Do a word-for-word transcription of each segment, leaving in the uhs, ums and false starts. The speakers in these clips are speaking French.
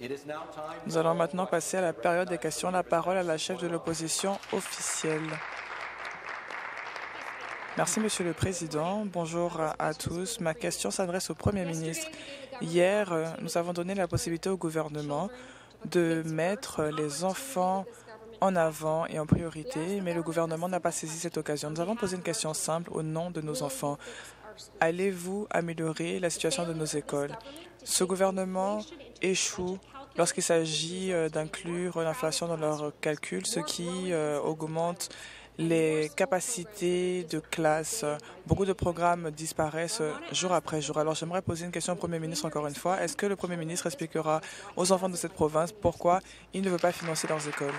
Nous allons maintenant passer à la période des questions. La parole à la chef de l'opposition officielle. Merci, Monsieur le Président. Bonjour à tous. Ma question s'adresse au Premier ministre. Hier, nous avons donné la possibilité au gouvernement de mettre les enfants en avant et en priorité, mais le gouvernement n'a pas saisi cette occasion. Nous avons posé une question simple au nom de nos enfants. Allez-vous améliorer la situation de nos écoles? Ce gouvernement échoue lorsqu'il s'agit d'inclure l'inflation dans leurs calculs, ce qui euh, augmente les capacités de classe. Beaucoup de programmes disparaissent jour après jour. Alors j'aimerais poser une question au Premier ministre encore une fois. Est-ce que le Premier ministre expliquera aux enfants de cette province pourquoi il ne veut pas financer leurs écoles?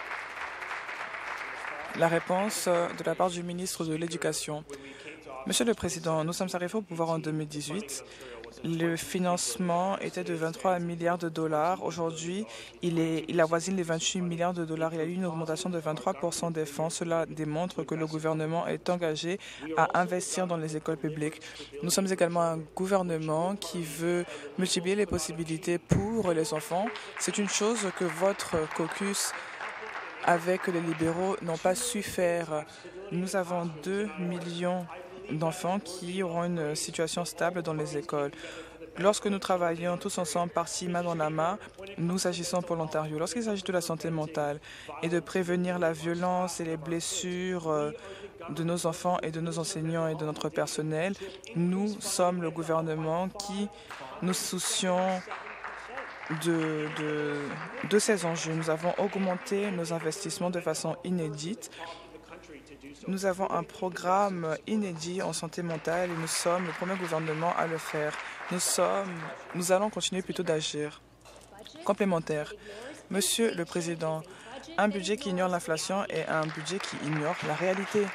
La réponse de la part du ministre de l'Éducation. Monsieur le Président, nous sommes arrivés au pouvoir en deux mille dix-huit. Le financement était de vingt-trois milliards de dollars. Aujourd'hui, il, est, il avoisine les vingt-huit milliards de dollars. Il y a eu une augmentation de vingt-trois pour cent des fonds. Cela démontre que le gouvernement est engagé à investir dans les écoles publiques. Nous sommes également un gouvernement qui veut multiplier les possibilités pour les enfants. C'est une chose que votre caucus avec les libéraux n'ont pas su faire. Nous avons deux millions d'enfants qui auront une situation stable dans les écoles. Lorsque nous travaillons tous ensemble, partie main dans la main, nous agissons pour l'Ontario. Lorsqu'il s'agit de la santé mentale et de prévenir la violence et les blessures de nos enfants et de nos enseignants et de notre personnel, nous sommes le gouvernement qui nous soucions de, de, de ces enjeux. Nous avons augmenté nos investissements de façon inédite. Nous avons un programme inédit en santé mentale et nous sommes le premier gouvernement à le faire. Nous, sommes, nous allons continuer plutôt d'agir. Complémentaire. Monsieur le Président, un budget qui ignore l'inflation est un budget qui ignore la réalité.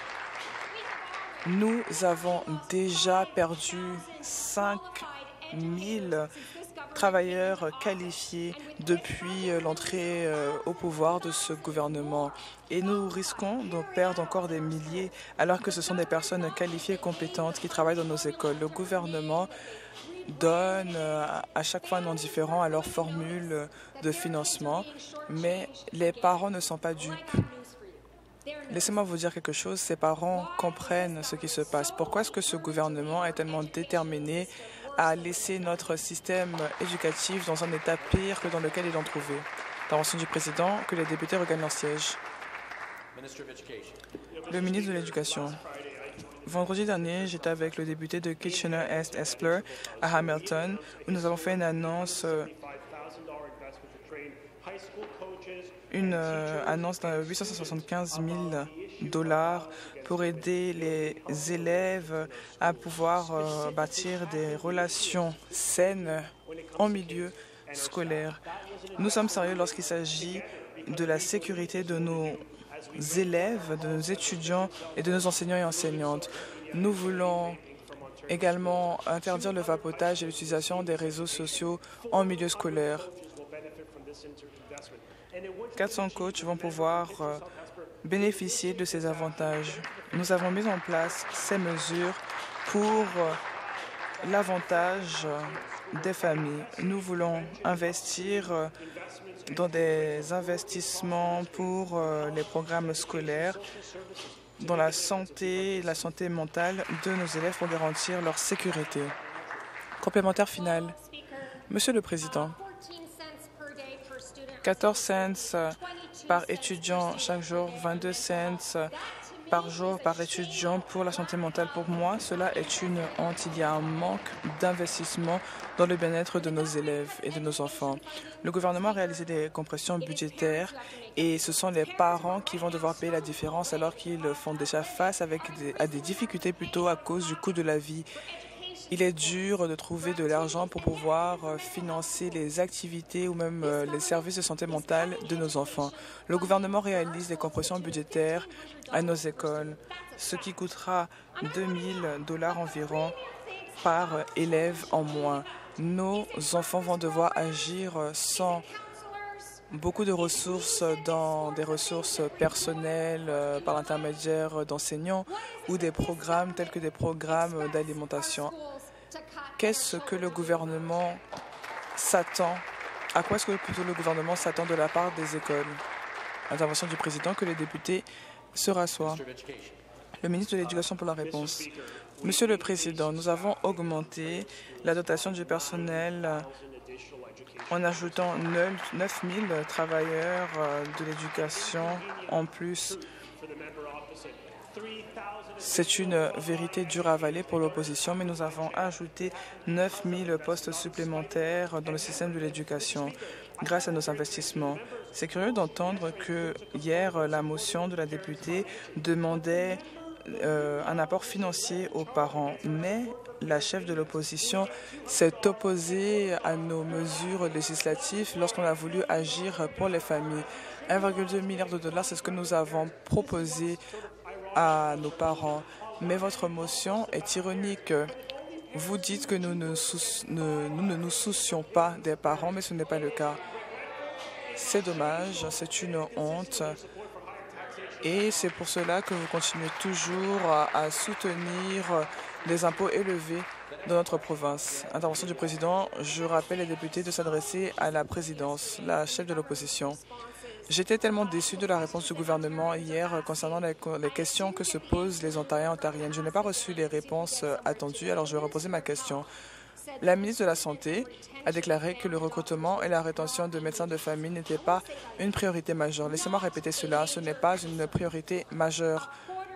Nous avons déjà perdu cinq mille travailleurs qualifiés depuis l'entrée au pouvoir de ce gouvernement. Et nous risquons de perdre encore des milliers alors que ce sont des personnes qualifiées et compétentes qui travaillent dans nos écoles. Le gouvernement donne à chaque fois un nom différent à leur formule de financement, mais les parents ne sont pas dupes. Laissez-moi vous dire quelque chose, ces parents comprennent ce qui se passe. Pourquoi est-ce que ce gouvernement est tellement déterminé à laisser notre système éducatif dans un état pire que dans lequel ils l'ont trouvé? Intervention du Président, que les députés regagnent leur siège. Le ministre de l'Éducation. Vendredi dernier, j'étais avec le député de Kitchener-Est-Espler à Hamilton, où nous avons fait une annonce, une euh, annonce de huit cent soixante-quinze mille dollars pour aider les élèves à pouvoir euh, bâtir des relations saines en milieu scolaire. Nous sommes sérieux lorsqu'il s'agit de la sécurité de nos élèves, de nos étudiants et de nos enseignants et enseignantes. Nous voulons également interdire le vapotage et l'utilisation des réseaux sociaux en milieu scolaire. quatre cents coachs vont pouvoir euh, bénéficier de ces avantages. Nous avons mis en place ces mesures pour euh, l'avantage euh, des familles. Nous voulons investir euh, dans des investissements pour euh, les programmes scolaires, dans la santé et la santé mentale de nos élèves pour garantir leur sécurité. Complémentaire final. Monsieur le Président, quatorze cents par étudiant chaque jour, vingt-deux cents par jour par étudiant pour la santé mentale. Pour moi, cela est une honte. Il y a un manque d'investissement dans le bien-être de nos élèves et de nos enfants. Le gouvernement a réalisé des compressions budgétaires et ce sont les parents qui vont devoir payer la différence alors qu'ils font déjà face avec des, à des difficultés plutôt à cause du coût de la vie. Il est dur de trouver de l'argent pour pouvoir financer les activités ou même les services de santé mentale de nos enfants. Le gouvernement réalise des compressions budgétaires à nos écoles, ce qui coûtera deux mille dollars environ par élève en moins. Nos enfants vont devoir agir sans beaucoup de ressources dans des ressources personnelles euh, par l'intermédiaire d'enseignants ou des programmes tels que des programmes d'alimentation. Qu'est-ce que le gouvernement s'attend À quoi est-ce que plutôt le gouvernement s'attend de la part des écoles? Intervention du président, que les députés se rassoient. Le ministre de l'Éducation pour la réponse. Monsieur le Président, nous avons augmenté la dotation du personnel en ajoutant neuf mille travailleurs de l'éducation en plus. C'est une vérité dure à avaler pour l'opposition, mais nous avons ajouté neuf mille postes supplémentaires dans le système de l'éducation grâce à nos investissements. C'est curieux d'entendre que hier, la motion de la députée demandait euh, un apport financier aux parents, mais la chef de l'opposition s'est opposée à nos mesures législatives lorsqu'on a voulu agir pour les familles. un virgule deux milliard de dollars, c'est ce que nous avons proposé à nos parents. Mais votre motion est ironique. Vous dites que nous ne, sou- ne, nous ne nous soucions pas des parents, mais ce n'est pas le cas. C'est dommage, c'est une honte. Et c'est pour cela que vous continuez toujours à, à soutenir les impôts élevés dans notre province. Intervention du président, je rappelle les députés de s'adresser à la présidence, la chef de l'opposition. J'étais tellement déçu de la réponse du gouvernement hier concernant les, les questions que se posent les Ontariens et Ontariennes. Je n'ai pas reçu les réponses attendues, alors je vais reposer ma question. La ministre de la Santé a déclaré que le recrutement et la rétention de médecins de famille n'étaient pas une priorité majeure. Laissez-moi répéter cela, ce n'est pas une priorité majeure.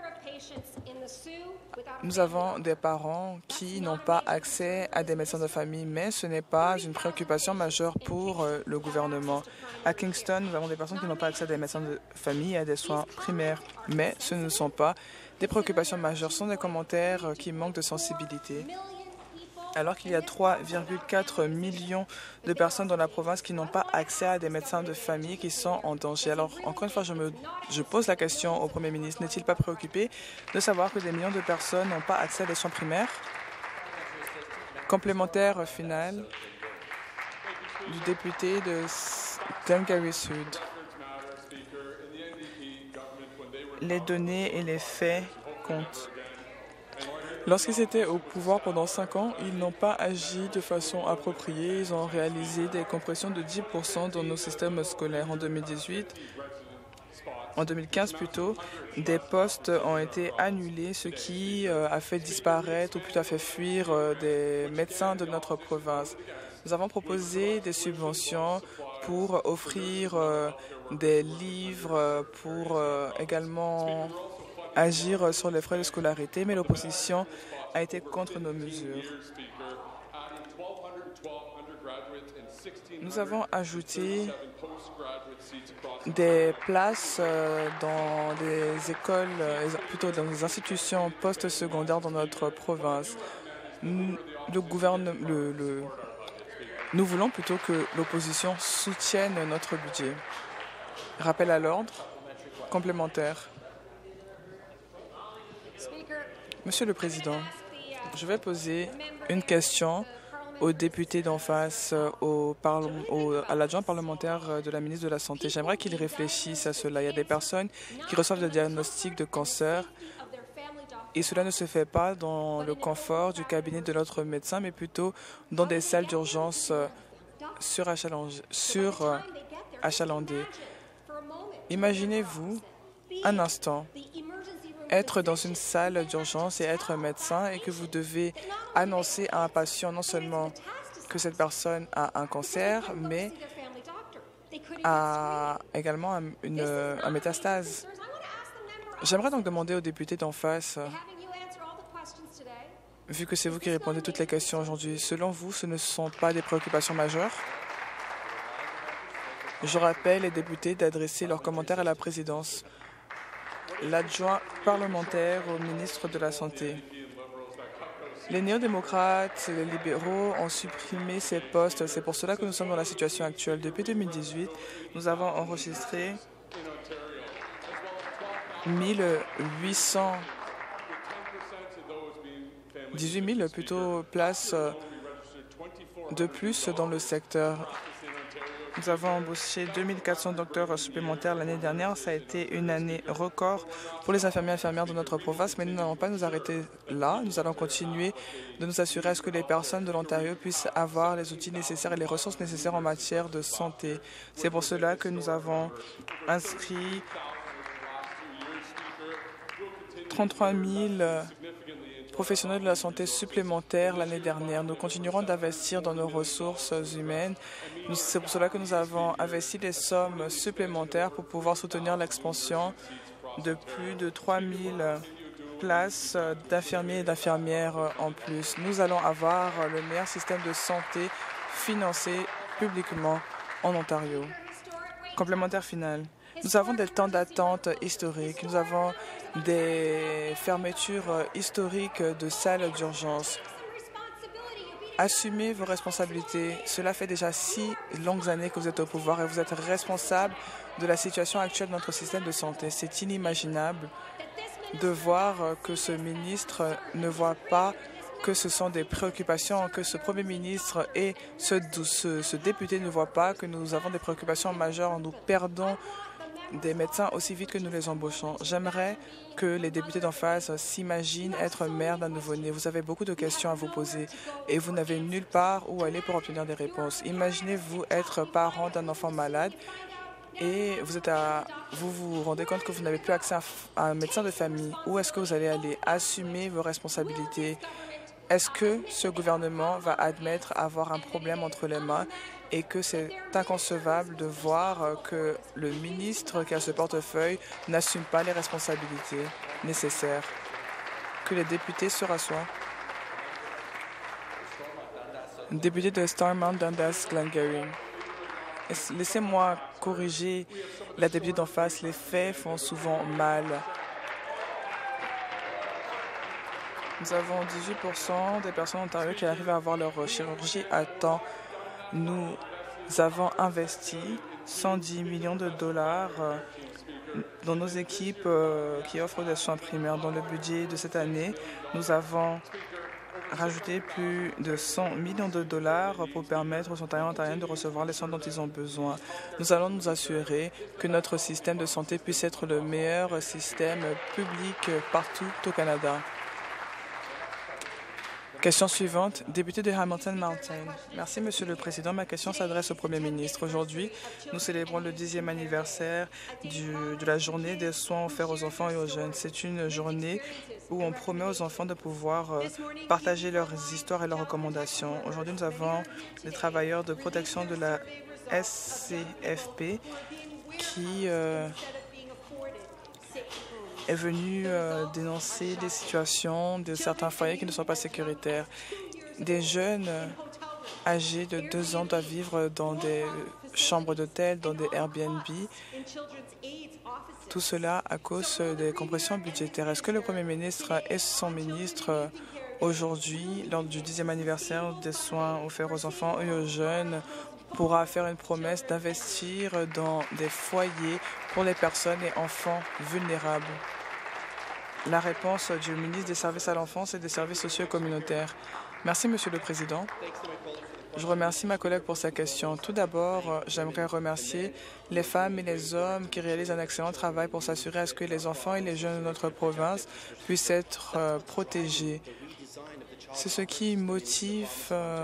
Nous avons des parents qui n'ont pas accès à des médecins de famille, mais ce n'est pas une préoccupation majeure pour euh, le gouvernement. À Kingston, nous avons des personnes qui n'ont pas accès à des médecins de famille et à des soins primaires, mais ce ne sont pas des préoccupations majeures. Ce sont des commentaires qui manquent de sensibilité. Alors qu'il y a trois virgule quatre millions de personnes dans la province qui n'ont pas accès à des médecins de famille qui sont en danger. Alors, encore une fois, je, me, je pose la question au Premier ministre. N'est-il pas préoccupé de savoir que des millions de personnes n'ont pas accès à des soins primaires? Complémentaire final du député de Glengarry Sud. Les données et les faits comptent. Lorsqu'ils étaient au pouvoir pendant cinq ans, ils n'ont pas agi de façon appropriée. Ils ont réalisé des compressions de dix pour cent dans nos systèmes scolaires. En deux mille dix-huit, en deux mille quinze plutôt, des postes ont été annulés, ce qui euh, a fait disparaître ou plutôt a fait fuir euh, des médecins de notre province. Nous avons proposé des subventions pour offrir euh, des livres, pour euh, également agir sur les frais de scolarité, mais l'opposition a été contre nos mesures. Nous avons ajouté des places dans des écoles, plutôt dans des institutions post-secondaires dans notre province. Le gouvernement, le, le, nous voulons plutôt que l'opposition soutienne notre budget. Rappel à l'ordre, complémentaire. Monsieur le Président, je vais poser une question au député d'en face, au au, à l'adjoint parlementaire de la ministre de la Santé. J'aimerais qu'il réfléchisse à cela. Il y a des personnes qui reçoivent des diagnostics de cancer et cela ne se fait pas dans le confort du cabinet de notre médecin, mais plutôt dans des salles d'urgence surachalandées. Sur, achalandées. Imaginez-vous un instant être dans une salle d'urgence et être médecin et que vous devez annoncer à un patient non seulement que cette personne a un cancer, mais a également un, une, un métastase. J'aimerais donc demander aux députés d'en face, vu que c'est vous qui répondez toutes les questions aujourd'hui, selon vous, ce ne sont pas des préoccupations majeures? Je rappelle les députés d'adresser leurs commentaires à la présidence. L'adjoint parlementaire au ministre de la Santé. Les néo-démocrates et les libéraux ont supprimé ces postes. C'est pour cela que nous sommes dans la situation actuelle. Depuis deux mille dix-huit, nous avons enregistré mille huit cent dix-huit mille plutôt places de plus dans le secteur. Nous avons embauché deux mille quatre cents docteurs supplémentaires l'année dernière. Ça a été une année record pour les infirmiers et infirmières de notre province, mais nous n'allons pas nous arrêter là. Nous allons continuer de nous assurer à ce que les personnes de l'Ontario puissent avoir les outils nécessaires et les ressources nécessaires en matière de santé. C'est pour cela que nous avons inscrit trente-trois mille professionnels de la santé supplémentaires l'année dernière. Nous continuerons d'investir dans nos ressources humaines. C'est pour cela que nous avons investi des sommes supplémentaires pour pouvoir soutenir l'expansion de plus de trois mille places d'infirmiers et d'infirmières en plus. Nous allons avoir le meilleur système de santé financé publiquement en Ontario. Complémentaire final. Nous avons des temps d'attente historiques. Nous avons des fermetures historiques de salles d'urgence. Assumez vos responsabilités. Cela fait déjà six longues années que vous êtes au pouvoir et vous êtes responsable de la situation actuelle de notre système de santé. C'est inimaginable de voir que ce ministre ne voit pas que ce sont des préoccupations, que ce Premier ministre et ce, ce, ce député ne voient pas que nous avons des préoccupations majeures. Nous perdons des médecins aussi vite que nous les embauchons. J'aimerais que les députés d'en face s'imaginent être mère d'un nouveau-né. Vous avez beaucoup de questions à vous poser et vous n'avez nulle part où aller pour obtenir des réponses. Imaginez-vous être parent d'un enfant malade et vous, êtes à, vous vous rendez compte que vous n'avez plus accès à un médecin de famille. Où est-ce que vous allez aller? Assumer vos responsabilités. Est-ce que ce gouvernement va admettre avoir un problème entre les mains et que c'est inconcevable de voir que le ministre qui a ce portefeuille n'assume pas les responsabilités nécessaires? Que les députés se rassoient. Député de Stormont, Dundas, Glengarry. Laissez-moi corriger la députée d'en face. Les faits font souvent mal. Nous avons dix-huit pour cent des personnes en Ontario qui arrivent à avoir leur chirurgie à temps. Nous avons investi cent dix millions de dollars dans nos équipes qui offrent des soins primaires. Dans le budget de cette année, nous avons rajouté plus de cent millions de dollars pour permettre aux Ontariens et Ontariennes de recevoir les soins dont ils ont besoin. Nous allons nous assurer que notre système de santé puisse être le meilleur système public partout au Canada. Question suivante, député de Hamilton Mountain. Merci, Monsieur le Président. Ma question s'adresse au Premier ministre. Aujourd'hui, nous célébrons le dixième anniversaire du, de la journée des soins offerts aux enfants et aux jeunes. C'est une journée où on promet aux enfants de pouvoir euh, partager leurs histoires et leurs recommandations. Aujourd'hui, nous avons des travailleurs de protection de la S C F P qui euh, est venu euh, dénoncer des situations de certains foyers qui ne sont pas sécuritaires. Des jeunes euh, âgés de deux ans doivent vivre dans des chambres d'hôtel, dans des Airbnb. Tout cela à cause des compressions budgétaires. Est-ce que le Premier ministre et son ministre, euh, aujourd'hui, lors du dixième anniversaire des soins offerts aux enfants et aux jeunes, pourra faire une promesse d'investir dans des foyers pour les personnes et enfants vulnérables? La réponse du ministre des Services à l'enfance et des services sociaux et communautaires. Merci, Monsieur le Président. Je remercie ma collègue pour sa question. Tout d'abord, j'aimerais remercier les femmes et les hommes qui réalisent un excellent travail pour s'assurer à ce que les enfants et les jeunes de notre province puissent être euh, protégés. C'est ce qui motive euh,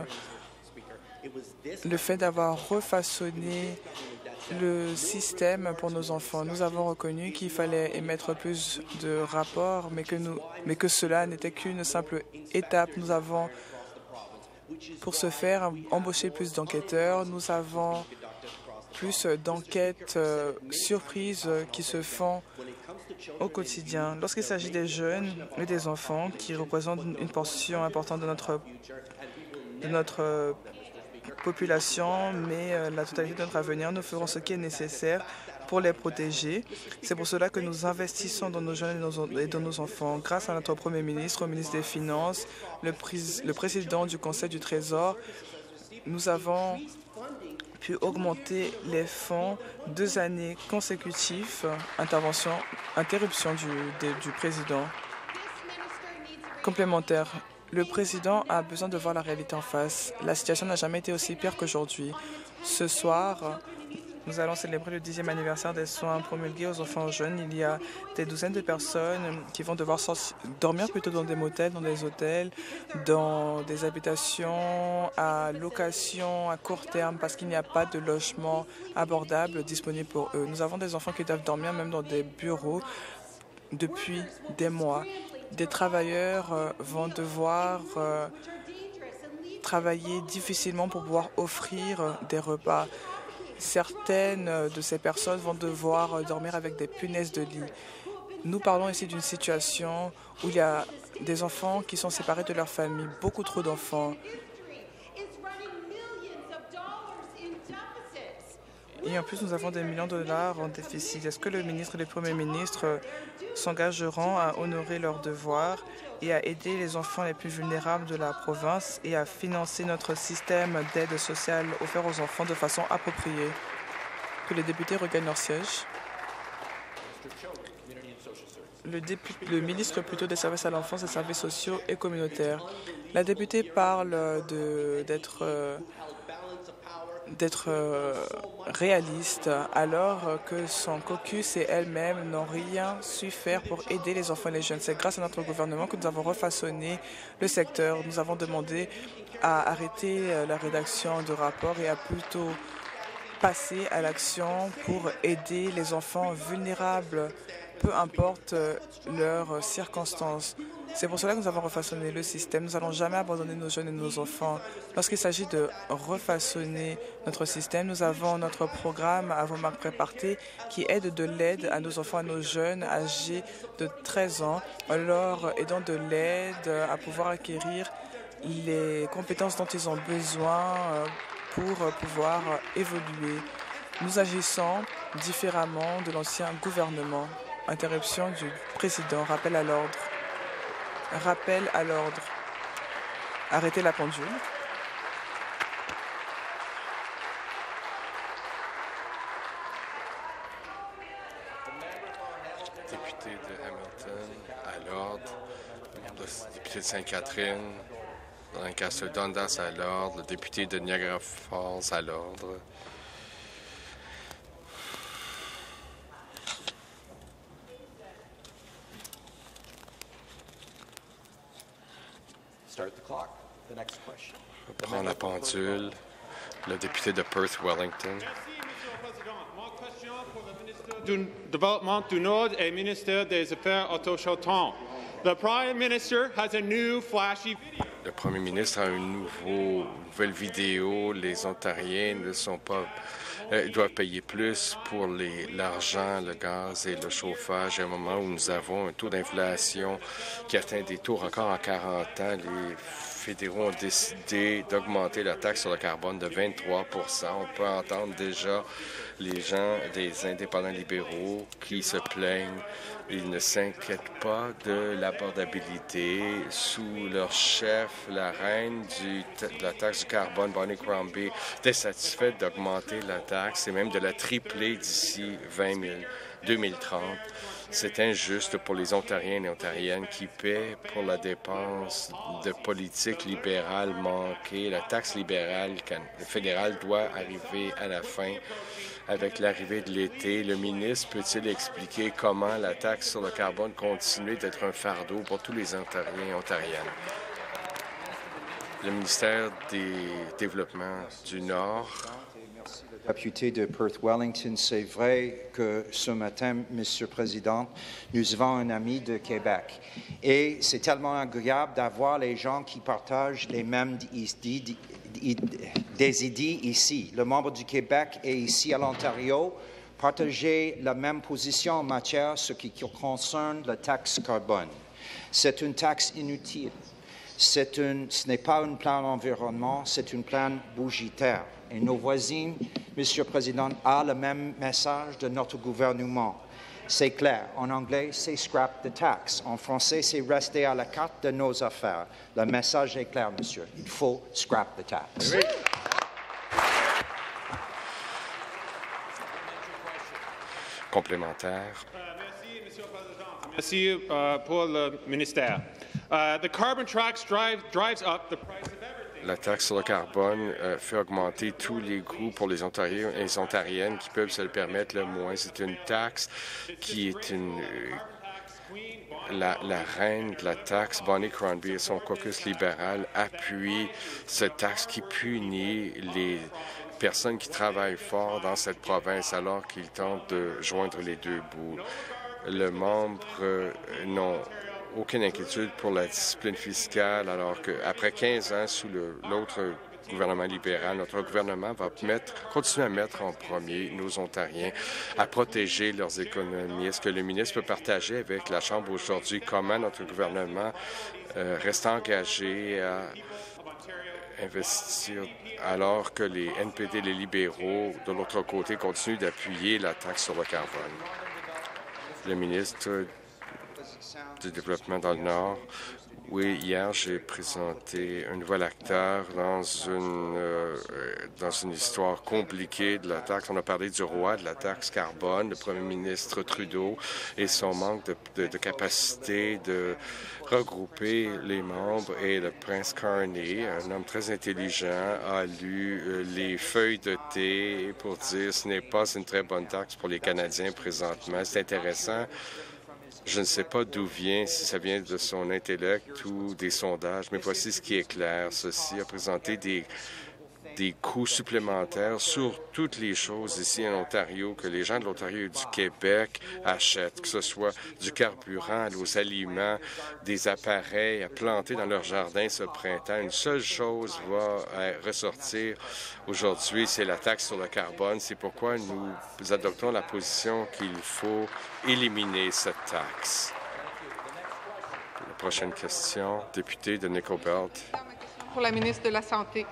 le fait d'avoir refaçonné le système pour nos enfants. Nous avons reconnu qu'il fallait émettre plus de rapports, mais que, nous, mais que cela n'était qu'une simple étape. Nous avons, pour ce faire, embauché plus d'enquêteurs. Nous avons plus d'enquêtes euh, surprises qui se font au quotidien. Lorsqu'il s'agit des jeunes et des enfants qui représentent une portion importante de notre, de notre population, mais euh, la totalité de notre avenir, nous ferons ce qui est nécessaire pour les protéger. C'est pour cela que nous investissons dans nos jeunes et, nos, et dans nos enfants. Grâce à notre Premier ministre, au ministre des Finances, le, pris, le président du Conseil du Trésor, nous avons pu augmenter les fonds deux années consécutives, intervention, interruption du, de, du président. Complémentaire. Le président a besoin de voir la réalité en face. La situation n'a jamais été aussi pire qu'aujourd'hui. Ce soir, nous allons célébrer le dixième anniversaire des soins promulgués aux enfants jeunes. Il y a des douzaines de personnes qui vont devoir dormir plutôt dans des motels, dans des hôtels, dans des habitations à location à court terme parce qu'il n'y a pas de logement abordable disponible pour eux. Nous avons des enfants qui doivent dormir même dans des bureaux depuis des mois. Des travailleurs euh, vont devoir euh, travailler difficilement pour pouvoir offrir euh, des repas. Certaines de ces personnes vont devoir dormir avec des punaises de lit. Nous parlons ici d'une situation où il y a des enfants qui sont séparés de leur famille, beaucoup trop d'enfants. Et en plus, nous avons des millions de dollars en déficit. Est-ce que le ministre et le premier ministre s'engageront à honorer leurs devoirs et à aider les enfants les plus vulnérables de la province et à financer notre système d'aide sociale offert aux enfants de façon appropriée? Que les députés regagnent leur siège. Le, le ministre plutôt des services à l'enfance, des services sociaux et communautaires. La députée parle d'être euh, d'être euh, réaliste alors que son caucus et elle-même n'ont rien su faire pour aider les enfants et les jeunes. C'est grâce à notre gouvernement que nous avons refaçonné le secteur. Nous avons demandé à arrêter la rédaction de rapports et à plutôt passer à l'action pour aider les enfants vulnérables, peu importe leurs circonstances. C'est pour cela que nous avons refaçonné le système. Nous n'allons jamais abandonner nos jeunes et nos enfants. Lorsqu'il s'agit de refaçonner notre système, nous avons notre programme à vos marques préparées qui aide de l'aide à nos enfants, à nos jeunes âgés de treize ans, en leur aidant de l'aide à pouvoir acquérir les compétences dont ils ont besoin pour pouvoir évoluer. Nous agissons différemment de l'ancien gouvernement. Interruption du président. Rappel à l'ordre. Rappel à l'ordre. Arrêtez la pendule. Député de Hamilton, à l'ordre. Le député de Sainte-Catherine, Lancaster-Dundas, à l'ordre. Le député de Niagara Falls, à l'ordre. Je prends la pendule. Le député de Perth-Wellington. Du développement du Nord et ministère des Affaires autochtones. The Prime Minister has a new flashy video. Le Premier ministre a une nouveau, nouvelle vidéo. Les Ontariens ne sont pas, euh, doivent payer plus pour l'argent, le gaz et le chauffage. À un moment où nous avons un taux d'inflation qui atteint des taux encore en quarante ans, les fédéraux ont décidé d'augmenter la taxe sur le carbone de vingt-trois pour cent. On peut entendre déjà les gens des indépendants libéraux qui se plaignent. Ils ne s'inquiètent pas de l'abordabilité. Sous leur chef, la reine du, de la taxe du carbone, Bonnie Crombie, était satisfaite d'augmenter la taxe et même de la tripler d'ici deux mille trente. C'est injuste pour les Ontariens et Ontariennes qui paient pour la dépense de politique libérale manquée. La taxe libérale fédérale doit arriver à la fin. Avec l'arrivée de l'été, le ministre peut-il expliquer comment la taxe sur le carbone continue d'être un fardeau pour tous les Ontariens et Ontariennes? Le ministère des Développements du Nord. Député de Perth-Wellington, c'est vrai que ce matin, Monsieur le Président, nous avons un ami de Québec. Et c'est tellement agréable d'avoir les gens qui partagent les mêmes idées des idées ici. Le membre du Québec et ici à l'Ontario partager la même position en matière de ce qui concerne la taxe carbone. C'est une taxe inutile. C'est une, ce n'est pas un plan d'environnement, c'est un plan budgétaire. Et nos voisins, Monsieur le Président, ont le même message de notre gouvernement. C'est clair. En anglais, c'est « scrap the tax ». En français, c'est « rester à la carte de nos affaires ». Le message est clair, monsieur. Il faut « scrap the tax ». Oui. Complémentaire. Euh, merci, Monsieur le Président. Merci euh, pour le ministère. Uh, the carbon tax drive, drives up the price of everything. La taxe sur le carbone euh, fait augmenter tous les coûts pour les Ontariens et les Ontariennes qui peuvent se le permettre le moins. C'est une taxe qui est une... Euh, La, la reine de la taxe, Bonnie Crombie, et son caucus libéral appuient cette taxe qui punit les personnes qui travaillent fort dans cette province alors qu'ils tentent de joindre les deux bouts. Les membres euh, n'ont aucune inquiétude pour la discipline fiscale alors qu'après quinze ans sous l'autre gouvernement libéral, notre gouvernement va mettre, continuer à mettre en premier nos Ontariens, à protéger leurs économies. Est-ce que le ministre peut partager avec la Chambre aujourd'hui comment notre gouvernement euh, reste engagé à investir alors que les N P D, les libéraux, de l'autre côté, continuent d'appuyer la taxe sur le carbone? Le ministre du Développement dans le Nord. Oui, hier, j'ai présenté un nouvel acteur dans une, euh, dans une histoire compliquée de la taxe. On a parlé du roi de la taxe carbone, le premier ministre Trudeau, et son manque de, de, de capacité de regrouper les membres. Et le prince Carney, un homme très intelligent, a lu euh, les feuilles de thé pour dire ce n'est pas une très bonne taxe pour les Canadiens présentement. C'est intéressant. Je ne sais pas d'où vient, si ça vient de son intellect ou des sondages, mais voici ce qui est clair. Ceci a présenté des, des coûts supplémentaires sur toutes les choses ici en Ontario que les gens de l'Ontario et du Québec achètent, que ce soit du carburant aux aliments, des appareils à planter dans leur jardin ce printemps. Une seule chose va ressortir aujourd'hui, c'est la taxe sur le carbone. C'est pourquoi nous adoptons la position qu'il faut éliminer cette taxe. La prochaine question, député de Nickel Belt. Pour la ministre de la Santé.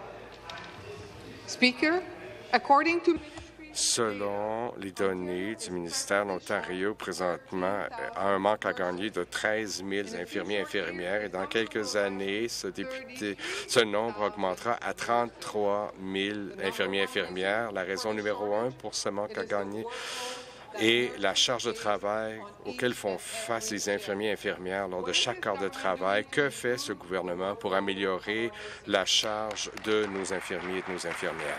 Speaker, according to... Selon les données du ministère de l'Ontario, présentement, a un manque à gagner de treize mille infirmiers et infirmières et dans quelques années, ce, député, ce nombre augmentera à trente-trois mille infirmiers et infirmières. La raison numéro un pour ce manque à gagner et la charge de travail auquel font face les infirmiers et infirmières lors de chaque heure de travail. Que fait ce gouvernement pour améliorer la charge de nos infirmiers et de nos infirmières?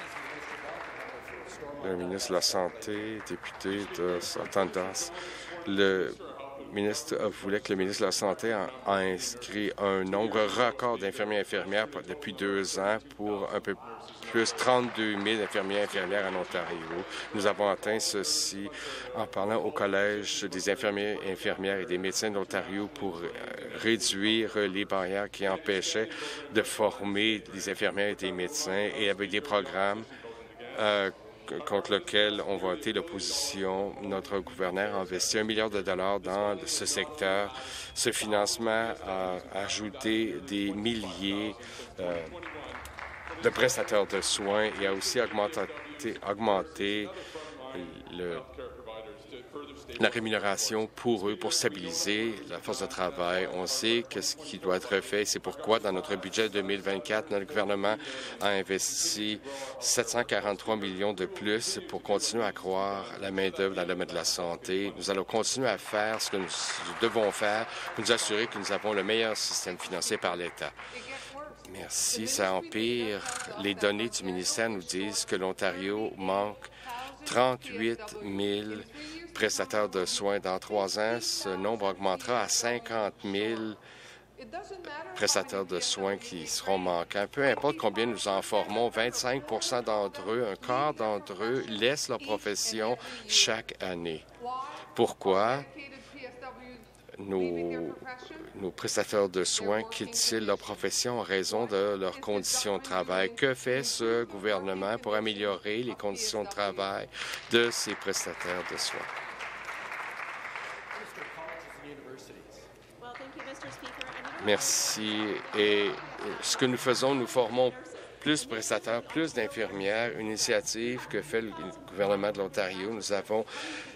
Le ministre de la Santé, député de Dundas, le ministre voulait que le ministre de la Santé a, a inscrit un nombre record d'infirmiers et infirmières depuis deux ans pour un peu plus trente-deux mille infirmiers et infirmières en Ontario. Nous avons atteint ceci en parlant au Collège des infirmiers et infirmières et des médecins d'Ontario pour euh, réduire les barrières qui empêchaient de former des infirmières et des médecins et avec des programmes euh, contre lequel ont voté l'opposition. Notre gouverneur a investi un milliard de dollars dans ce secteur. Ce financement a ajouté des milliers euh, de prestataires de soins et a aussi augmenté, augmenté le, la rémunération pour eux, pour stabiliser la force de travail. On sait que ce qui doit être fait. C'est pourquoi, dans notre budget deux mille vingt-quatre, notre gouvernement a investi sept cent quarante-trois millions de plus pour continuer à croire la main-d'œuvre dans le domaine de la santé. Nous allons continuer à faire ce que nous devons faire pour nous assurer que nous avons le meilleur système financé par l'État. Merci. Ça empire. Les données du ministère nous disent que l'Ontario manque trente-huit mille prestataires de soins. Dans trois ans, ce nombre augmentera à cinquante mille prestataires de soins qui seront manquants. Peu importe combien nous en formons, vingt-cinq pour cent d'entre eux, un quart d'entre eux laissent leur profession chaque année. Pourquoi nos, nos prestataires de soins quittent-ils leur profession en raison de leurs conditions de travail? Que fait ce gouvernement pour améliorer les conditions de travail de ces prestataires de soins? Merci. Et ce que nous faisons, nous formons plus de prestataires, plus d'infirmières, une initiative que fait le gouvernement de l'Ontario. Nous avons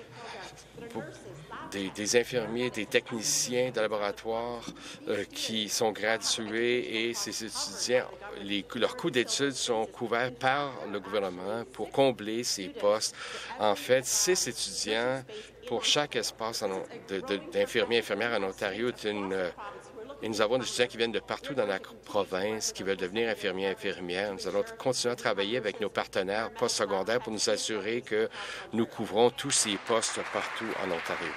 Des, des infirmiers, des techniciens de laboratoire euh, qui sont gradués et ces étudiants, les, leurs coûts d'études sont couverts par le gouvernement pour combler ces postes. En fait, six étudiants pour chaque espace d'infirmiers et infirmières en Ontario est une, Et nous avons des étudiants qui viennent de partout dans la province, qui veulent devenir infirmiers et infirmières. Nous allons continuer à travailler avec nos partenaires postsecondaires pour nous assurer que nous couvrons tous ces postes partout en Ontario.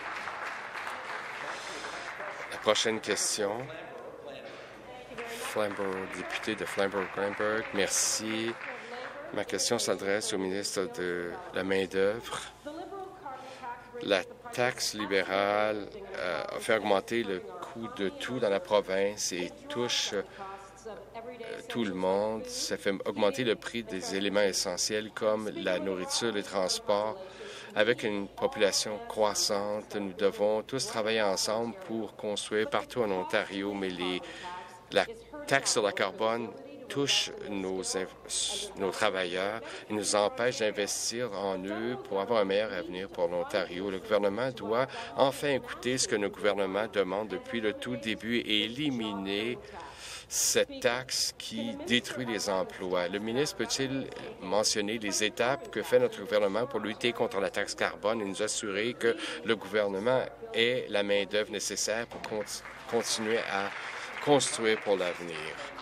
La prochaine question. Flamborough, député de Flamborough-Granberg. Merci. Ma question s'adresse au ministre de la main-d'œuvre. La taxe libérale euh, a fait augmenter le coût de tout dans la province et touche euh, tout le monde. Ça fait augmenter le prix des éléments essentiels comme la nourriture, les transports. Avec une population croissante, nous devons tous travailler ensemble pour construire partout en Ontario, mais les, la taxe sur le carbone touche nos, nos travailleurs et nous empêche d'investir en eux pour avoir un meilleur avenir pour l'Ontario. Le gouvernement doit enfin écouter ce que le gouvernement demande depuis le tout début et éliminer cette taxe qui détruit les emplois. Le ministre peut-il mentionner les étapes que fait notre gouvernement pour lutter contre la taxe carbone et nous assurer que le gouvernement ait la main-d'œuvre nécessaire pour con continuer à construire pour l'avenir?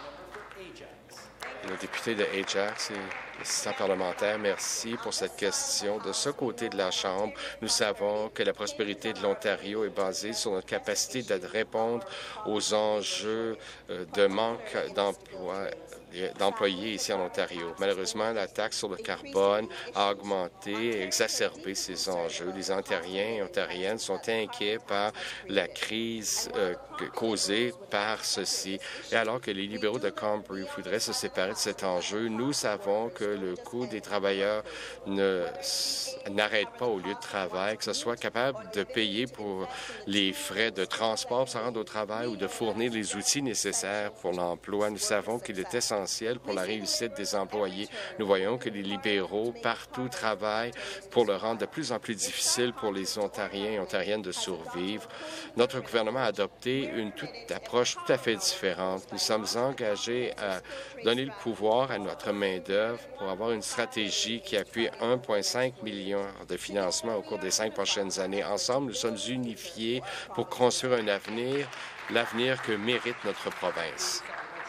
Le député de Ajax et l'assistant parlementaire, merci pour cette question. De ce côté de la Chambre, nous savons que la prospérité de l'Ontario est basée sur notre capacité de répondre aux enjeux de manque d'emploi d'employés ici en Ontario. Malheureusement, la taxe sur le carbone a augmenté et exacerbé ces enjeux. Les Ontariens et Ontariennes sont inquiets par la crise euh, causée par ceci. Et alors que les libéraux de Cambridge voudraient se séparer de cet enjeu, nous savons que le coût des travailleurs n'arrête pas au lieu de travail, que ce soit capable de payer pour les frais de transport pour se rendre au travail ou de fournir les outils nécessaires pour l'emploi. Nous savons qu'il est essentiel pour la réussite des employés. Nous voyons que les libéraux partout travaillent pour le rendre de plus en plus difficile pour les Ontariens et Ontariennes de survivre. Notre gouvernement a adopté une toute approche tout à fait différente. Nous sommes engagés à donner le pouvoir à notre main-d'œuvre pour avoir une stratégie qui appuie un virgule cinq million de financement au cours des cinq prochaines années. Ensemble, nous sommes unifiés pour construire un avenir, l'avenir que mérite notre province.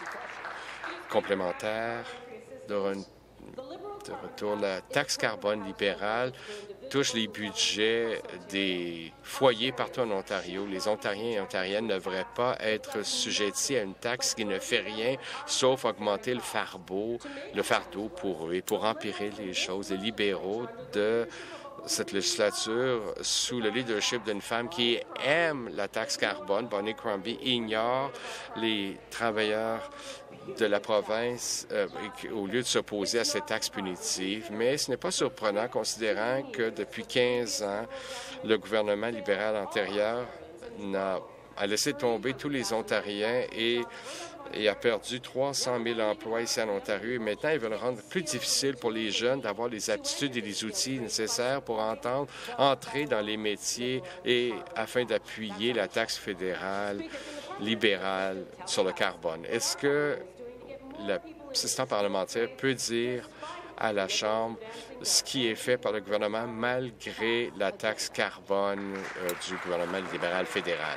Complémentaire de, re de retour, la taxe carbone libérale touche les budgets des foyers partout en Ontario. Les Ontariens et Ontariennes ne devraient pas être sujettis à une taxe qui ne fait rien sauf augmenter le fardeau, le fardeau pour eux et pour empirer les choses. Les libéraux de cette législature, sous le leadership d'une femme qui aime la taxe carbone, Bonnie Crombie, ignore les travailleurs de la province euh, au lieu de s'opposer à cette taxe punitive. Mais ce n'est pas surprenant considérant que depuis quinze ans, le gouvernement libéral antérieur a, a laissé tomber tous les Ontariens et, et a perdu trois cent mille emplois ici en Ontario. Et maintenant, ils veulent rendre plus difficile pour les jeunes d'avoir les aptitudes et les outils nécessaires pour entendre, entrer dans les métiers et afin d'appuyer la taxe fédérale libérale sur le carbone. Est-ce que l'assistant parlementaire peut dire à la Chambre ce qui est fait par le gouvernement malgré la taxe carbone euh, du gouvernement libéral fédéral?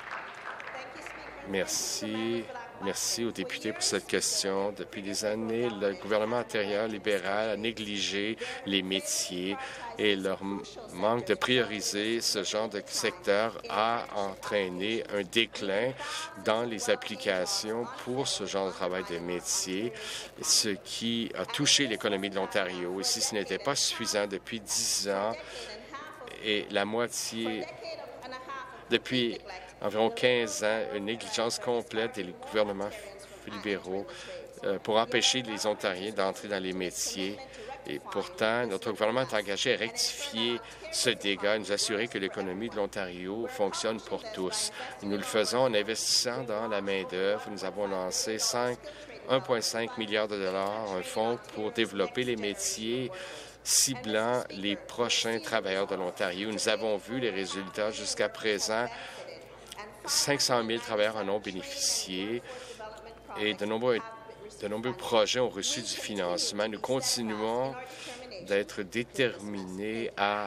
Merci. Merci aux députés pour cette question. Depuis des années, le gouvernement antérieur libéral a négligé les métiers et leur manque de prioriser ce genre de secteur a entraîné un déclin dans les applications pour ce genre de travail de métier, ce qui a touché l'économie de l'Ontario. Et si ce n'était pas suffisant depuis dix ans et la moitié depuis environ quinze ans, une négligence complète des gouvernements libéraux euh, pour empêcher les Ontariens d'entrer dans les métiers. Et pourtant, notre gouvernement est engagé à rectifier ce dégât et nous assurer que l'économie de l'Ontario fonctionne pour tous. Et nous le faisons en investissant dans la main-d'œuvre. Nous avons lancé un virgule cinq milliard de dollars, un fonds pour développer les métiers ciblant les prochains travailleurs de l'Ontario. Nous avons vu les résultats jusqu'à présent. cinq cent mille travailleurs en ont bénéficié et de nombreux, de nombreux projets ont reçu du financement. Nous continuons d'être déterminés à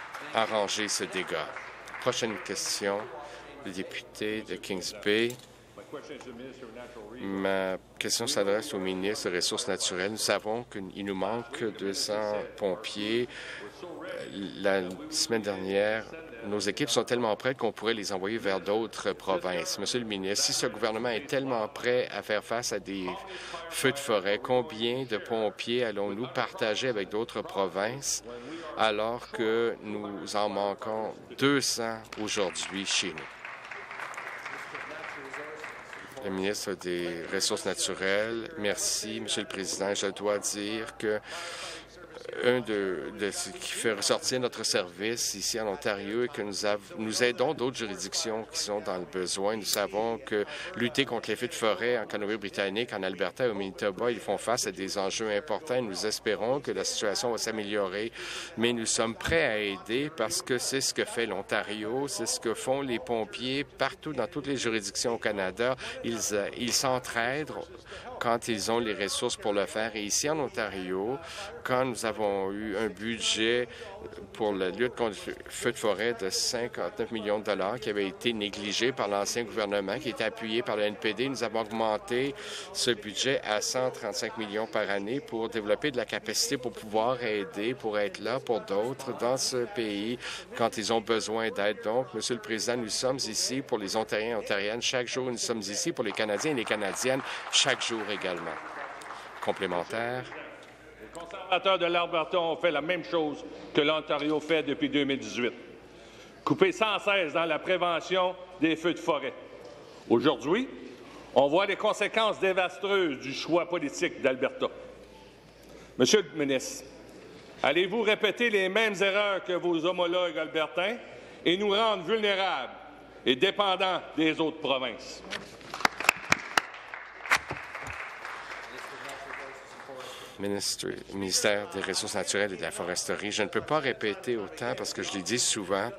arranger ce dégât. Prochaine question, le député de Kings Bay. Ma question s'adresse au ministre des Ressources naturelles. Nous savons qu'il nous manque deux cents pompiers. La semaine dernière, nos équipes sont tellement prêtes qu'on pourrait les envoyer vers d'autres provinces. Monsieur le ministre, si ce gouvernement est tellement prêt à faire face à des feux de forêt, combien de pompiers allons-nous partager avec d'autres provinces alors que nous en manquons deux cents aujourd'hui chez nous? Le ministre des Ressources naturelles, merci, Monsieur le Président. Je dois dire que un de, de ce qui fait ressortir notre service ici en Ontario est que nous, nous aidons d'autres juridictions qui sont dans le besoin. Nous savons que lutter contre les feux de forêt en Colombie-Britannique, en Alberta et au Manitoba, ils font face à des enjeux importants. Nous espérons que la situation va s'améliorer, mais nous sommes prêts à aider parce que c'est ce que fait l'Ontario, c'est ce que font les pompiers partout dans toutes les juridictions au Canada. Ils euh, ils s'entraident quand ils ont les ressources pour le faire. Et ici, en Ontario, quand nous avons eu un budget pour la lutte contre le feu de forêt de cinquante-neuf millions de dollars qui avait été négligé par l'ancien gouvernement, qui était appuyé par le N P D, nous avons augmenté ce budget à cent trente-cinq millions par année pour développer de la capacité pour pouvoir aider, pour être là pour d'autres dans ce pays quand ils ont besoin d'aide. Donc, Monsieur le Président, nous sommes ici pour les Ontariens et Ontariennes chaque jour. Nous sommes ici pour les Canadiens et les Canadiennes chaque jour également. Complémentaire. Les conservateurs de l'Alberta ont fait la même chose que l'Ontario fait depuis deux mille dix-huit. Couper sans cesse dans la prévention des feux de forêt. Aujourd'hui, on voit les conséquences dévastatrices du choix politique d'Alberta. Monsieur le ministre, allez-vous répéter les mêmes erreurs que vos homologues albertains et nous rendre vulnérables et dépendants des autres provinces? Ministre, ministère des Ressources naturelles et de la foresterie. Je ne peux pas répéter autant parce que je l'ai dit souvent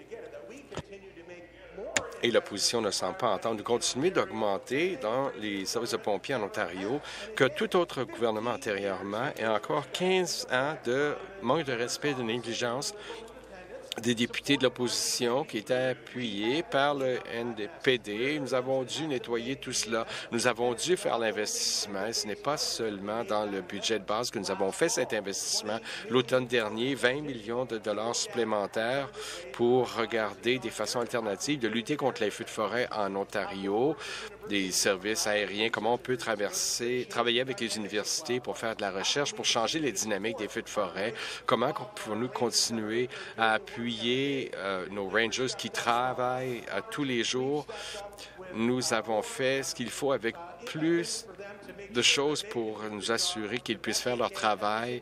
et l'opposition ne semble pas entendre. Nous continuons d'augmenter dans les services de pompiers en Ontario que tout autre gouvernement antérieurement et encore quinze ans de manque de respect et de négligence des députés de l'opposition qui étaient appuyés par le N P D. Nous avons dû nettoyer tout cela. Nous avons dû faire l'investissement. Ce n'est pas seulement dans le budget de base que nous avons fait cet investissement. L'automne dernier, vingt millions de dollars supplémentaires pour regarder des façons alternatives de lutter contre les feux de forêt en Ontario, des services aériens, comment on peut traverser, travailler avec les universités pour faire de la recherche, pour changer les dynamiques des feux de forêt, comment pouvons-nous continuer à appuyer euh, nos rangers qui travaillent à tous les jours. Nous avons fait ce qu'il faut avec plus de choses pour nous assurer qu'ils puissent faire leur travail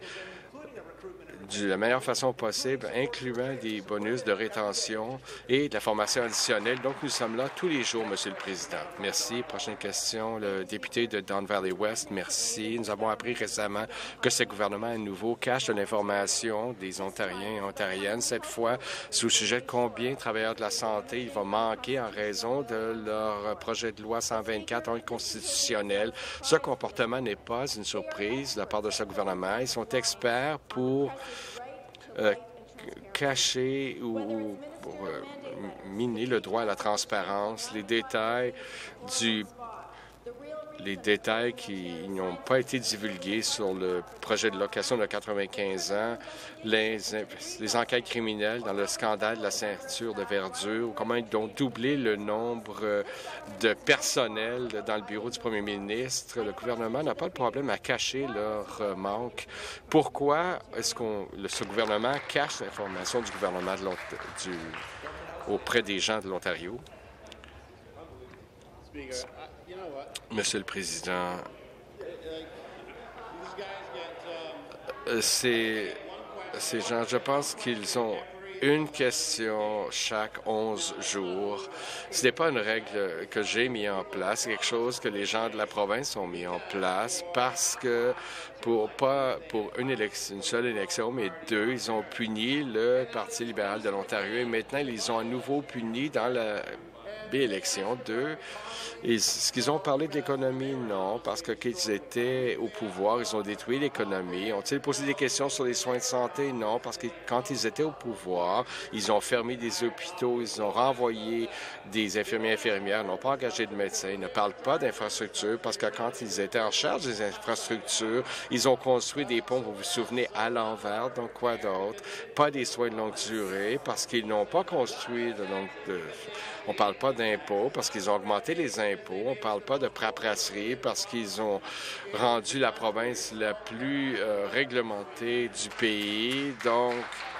de la meilleure façon possible, incluant des bonus de rétention et de la formation additionnelle. Donc, nous sommes là tous les jours, Monsieur le Président. Merci. Prochaine question, le député de Don Valley West. Merci. Nous avons appris récemment que ce gouvernement à nouveau cache de l'information des Ontariens et Ontariennes. Cette fois, sous le sujet de combien de travailleurs de la santé il va manquer en raison de leur projet de loi cent vingt-quatre anticonstitutionnel. Ce comportement n'est pas une surprise de la part de ce gouvernement. Ils sont experts pour Euh, cacher ou, ou pour euh, miner le droit à la transparence, les détails du les détails qui n'ont pas été divulgués sur le projet de location de quatre-vingt-quinze ans, les, les enquêtes criminelles dans le scandale de la ceinture de verdure, comment ils ont doublé le nombre de personnel dans le bureau du premier ministre. Le gouvernement n'a pas de problème à cacher leur manque. Pourquoi est-ce qu'on ce gouvernement cache l'information du gouvernement de du, auprès des gens de l'Ontario? Monsieur le Président, ces, ces gens, je pense qu'ils ont une question chaque onze jours. Ce n'est pas une règle que j'ai mise en place, c'est quelque chose que les gens de la province ont mis en place parce que pour pas pour une, élection, une seule élection, mais deux, ils ont puni le Parti libéral de l'Ontario et maintenant ils ont à nouveau puni dans la élection. Deux, est-ce qu'ils ont parlé de l'économie? Non, parce que quand ils étaient au pouvoir, ils ont détruit l'économie. Ont-ils posé des questions sur les soins de santé? Non, parce que quand ils étaient au pouvoir, ils ont fermé des hôpitaux, ils ont renvoyé des infirmiers et infirmières, n'ont pas engagé de médecins, ils ne parlent pas d'infrastructures, parce que quand ils étaient en charge des infrastructures, ils ont construit des ponts, vous vous souvenez, à l'envers, donc quoi d'autre? Pas des soins de longue durée, parce qu'ils n'ont pas construit de longue... De, on ne parle pas d'impôts, parce qu'ils ont augmenté les impôts. On ne parle pas de paperasserie, parce qu'ils ont rendu la province la plus euh, réglementée du pays. Donc,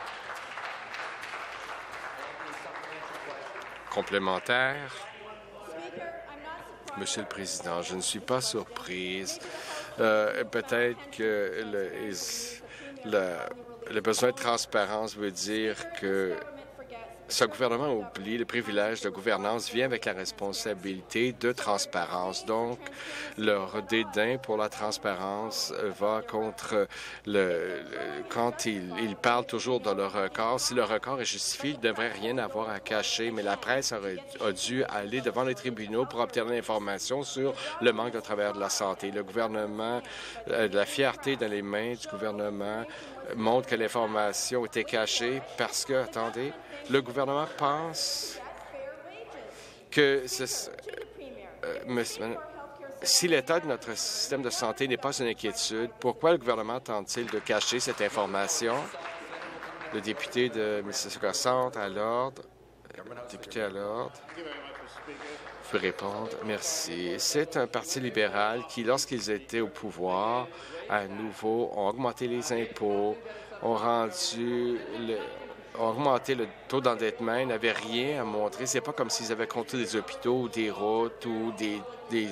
complémentaire. Monsieur le Président, je ne suis pas surprise. Euh, peut-être que le, le, le besoin de transparence veut dire que ce gouvernement oublie le privilège de gouvernance vient avec la responsabilité de transparence. Donc, leur dédain pour la transparence va contre le... le quand ils, ils parlent toujours de leur record. Si le record est justifié, il ne devrait rien avoir à cacher, mais la presse aurait, a dû aller devant les tribunaux pour obtenir l'information sur le manque de travailleurs de la santé. Le gouvernement, euh, la fierté dans les mains du gouvernement montre que l'information était cachée parce que, attendez, le gouvernement pense que ce, euh, monsieur, si l'état de notre système de santé n'est pas une inquiétude, pourquoi le gouvernement tente-t-il de cacher cette information? Le député de Mississauga Centre à l'ordre. Député à l'ordre. Je vais répondre. Merci. C'est un parti libéral qui, lorsqu'ils étaient au pouvoir, à nouveau, ont augmenté les impôts, ont rendu le, ont augmenté le taux d'endettement, ils n'avaient rien à montrer. C'est pas comme s'ils avaient construit des hôpitaux ou des routes ou des, des,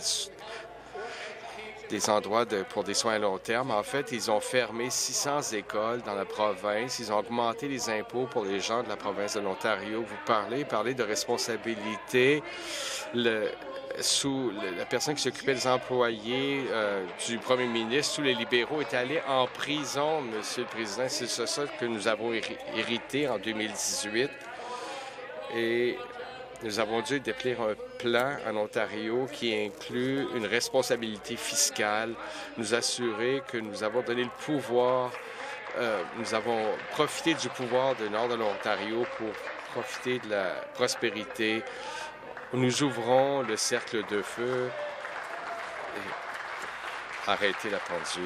des endroits de, pour des soins à long terme. En fait, ils ont fermé six cents écoles dans la province. Ils ont augmenté les impôts pour les gens de la province de l'Ontario. Vous parlez, parlez de responsabilité. Le, sous la personne qui s'occupait des employés euh, du premier ministre, tous les libéraux étaient allés en prison, Monsieur le Président. C'est ça que nous avons hérité en deux mille dix-huit. Et nous avons dû déplier un plan en Ontario qui inclut une responsabilité fiscale, nous assurer que nous avons donné le pouvoir, euh, nous avons profité du pouvoir du nord de l'Ontario pour profiter de la prospérité. Nous ouvrons le cercle de feu et arrêtez la pendule.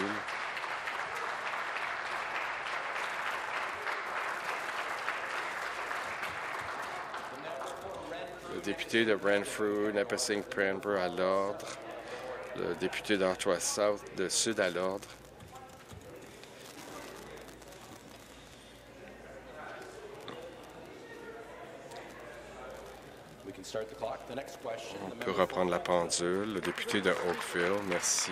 Le député de Brantford, Nipissing-Cranbrook à l'ordre. Le député d'Artois South de Sud à l'ordre. On peut reprendre la pendule. Le député de Oakville, merci.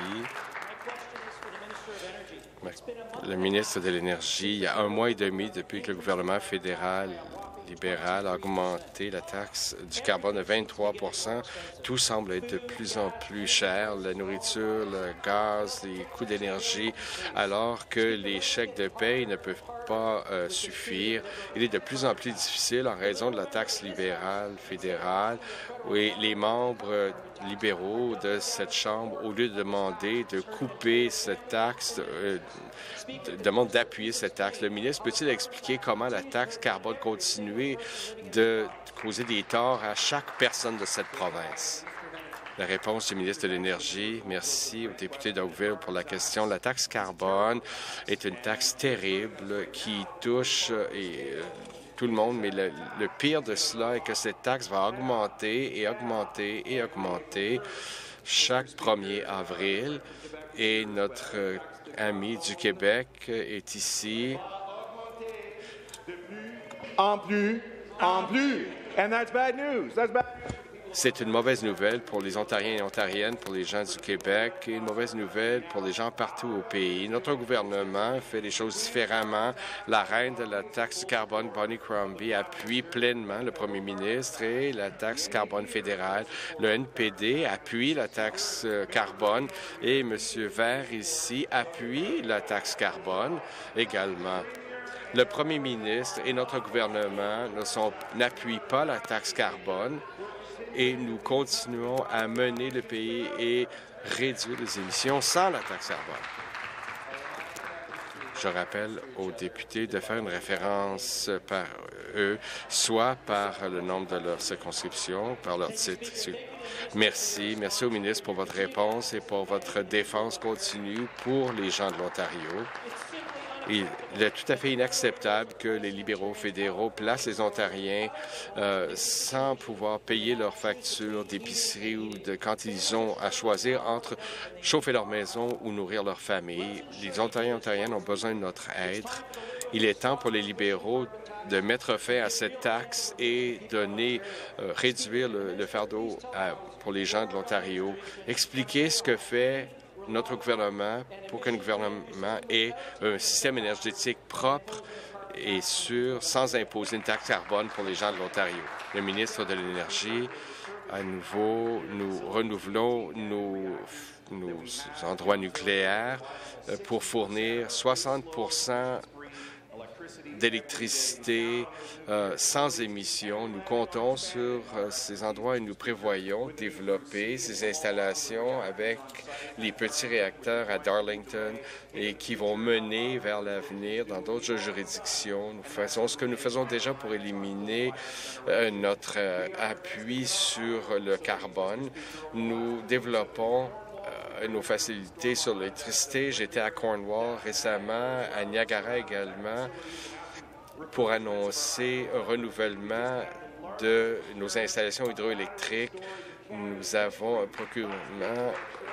Le ministre de l'Énergie, il y a un mois et demi depuis que le gouvernement fédéral libéral a augmenté la taxe du carbone de vingt-trois pour cent. Tout semble être de plus en plus cher, la nourriture, le gaz, les coûts d'énergie, alors que les chèques de paye ne peuvent pas euh, suffire. Il est de plus en plus difficile en raison de la taxe libérale fédérale. Oui, les membres libéraux de cette Chambre, au lieu de demander de couper cette taxe, euh, demandent d'appuyer cette taxe. Le ministre peut-il expliquer comment la taxe carbone continue de causer des torts à chaque personne de cette province? La réponse du ministre de l'Énergie. Merci au député d'Oakville pour la question. La taxe carbone est une taxe terrible qui touche et, euh, tout le monde, mais le, le pire de cela est que cette taxe va augmenter et augmenter et augmenter chaque premier avril. Et notre euh, ami du Québec est ici. En plus, en plus, and that's bad news. That's bad. C'est une mauvaise nouvelle pour les Ontariens et Ontariennes, pour les gens du Québec, et une mauvaise nouvelle pour les gens partout au pays. Notre gouvernement fait les choses différemment. La reine de la taxe carbone, Bonnie Crombie, appuie pleinement le premier ministre et la taxe carbone fédérale. Le N P D appuie la taxe carbone et M. Vert ici appuie la taxe carbone également. Le premier ministre et notre gouvernement n'appuient pas la taxe carbone. et nous continuons à mener le pays et réduire les émissions sans la taxe carbone. Je rappelle aux députés de faire une référence par eux, soit par le nombre de leur circonscription, par leur titre. Merci. Merci au ministre pour votre réponse et pour votre défense continue pour les gens de l'Ontario. Il est tout à fait inacceptable que les libéraux fédéraux placent les Ontariens euh, sans pouvoir payer leurs factures d'épicerie ou de quand ils ont à choisir entre chauffer leur maison ou nourrir leur famille. Les Ontariens et Ontariennes ont besoin de notre aide. Il est temps pour les libéraux de mettre fin à cette taxe et donner, euh, réduire le, le fardeau à, pour les gens de l'Ontario. Expliquer ce que fait notre gouvernement pour qu'un gouvernement ait un système énergétique propre et sûr, sans imposer une taxe carbone pour les gens de l'Ontario. Le ministre de l'Énergie, à nouveau, nous renouvelons nos, nos endroits nucléaires pour fournir soixante pour cent d'électricité euh, sans émission. Nous comptons sur euh, ces endroits et nous prévoyons développer ces installations avec les petits réacteurs à Darlington et qui vont mener vers l'avenir dans d'autres juridictions. Nous faisons ce que nous faisons déjà pour éliminer euh, notre euh, appui sur le carbone. Nous développons nos facilités sur l'électricité. J'étais à Cornwall récemment, à Niagara également, pour annoncer un renouvellement de nos installations hydroélectriques. Nous avons un procurement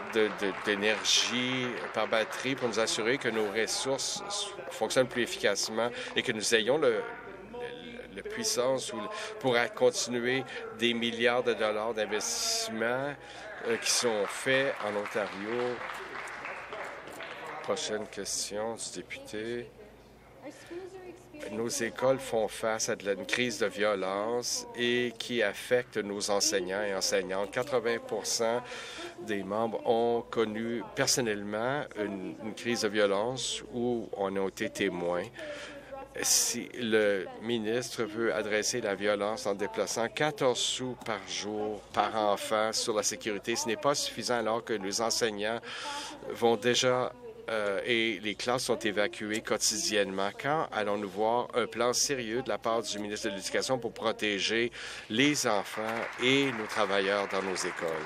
d'énergie par batterie pour nous assurer que nos ressources fonctionnent plus efficacement et que nous ayons le, le, la puissance pour continuer des milliards de dollars d'investissements qui sont faits en Ontario. Prochaine question du député. Nos écoles font face à de la, une crise de violence et qui affecte nos enseignants et enseignantes. quatre-vingts pour cent des membres ont connu personnellement une, une crise de violence ou en ont été témoins. Si le ministre veut adresser la violence en déplaçant quatorze sous par jour par enfant sur la sécurité, ce n'est pas suffisant alors que les enseignants vont déjà euh, et les classes sont évacuées quotidiennement. Quand allons-nous voir un plan sérieux de la part du ministre de l'Éducation pour protéger les enfants et nos travailleurs dans nos écoles?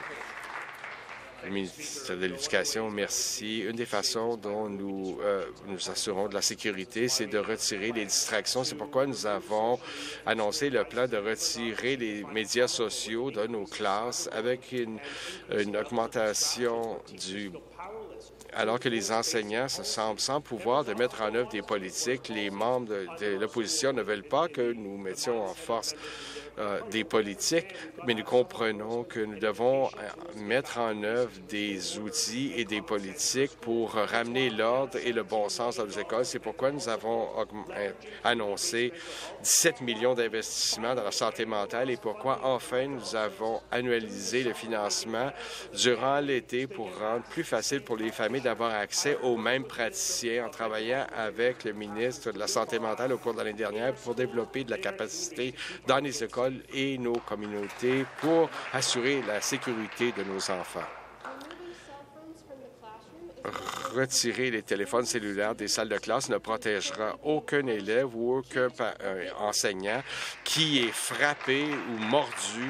Le ministre de l'Éducation, merci. Une des façons dont nous euh, nous assurons de la sécurité, c'est de retirer les distractions. C'est pourquoi nous avons annoncé le plan de retirer les médias sociaux de nos classes avec une, une augmentation du... Alors que les enseignants se semblent sans pouvoir de mettre en œuvre des politiques, les membres de, de l'opposition ne veulent pas que nous mettions en force Euh, des politiques, mais nous comprenons que nous devons mettre en œuvre des outils et des politiques pour ramener l'ordre et le bon sens dans nos écoles. C'est pourquoi nous avons annoncé dix-sept millions d'investissements dans la santé mentale et pourquoi enfin nous avons annualisé le financement durant l'été pour rendre plus facile pour les familles d'avoir accès aux mêmes praticiens en travaillant avec le ministre de la Santé mentale au cours de l'année dernière pour développer de la capacité dans les écoles et nos communautés pour assurer la sécurité de nos enfants. Retirer les téléphones cellulaires des salles de classe ne protégera aucun élève ou aucun euh, enseignant qui est frappé ou mordu.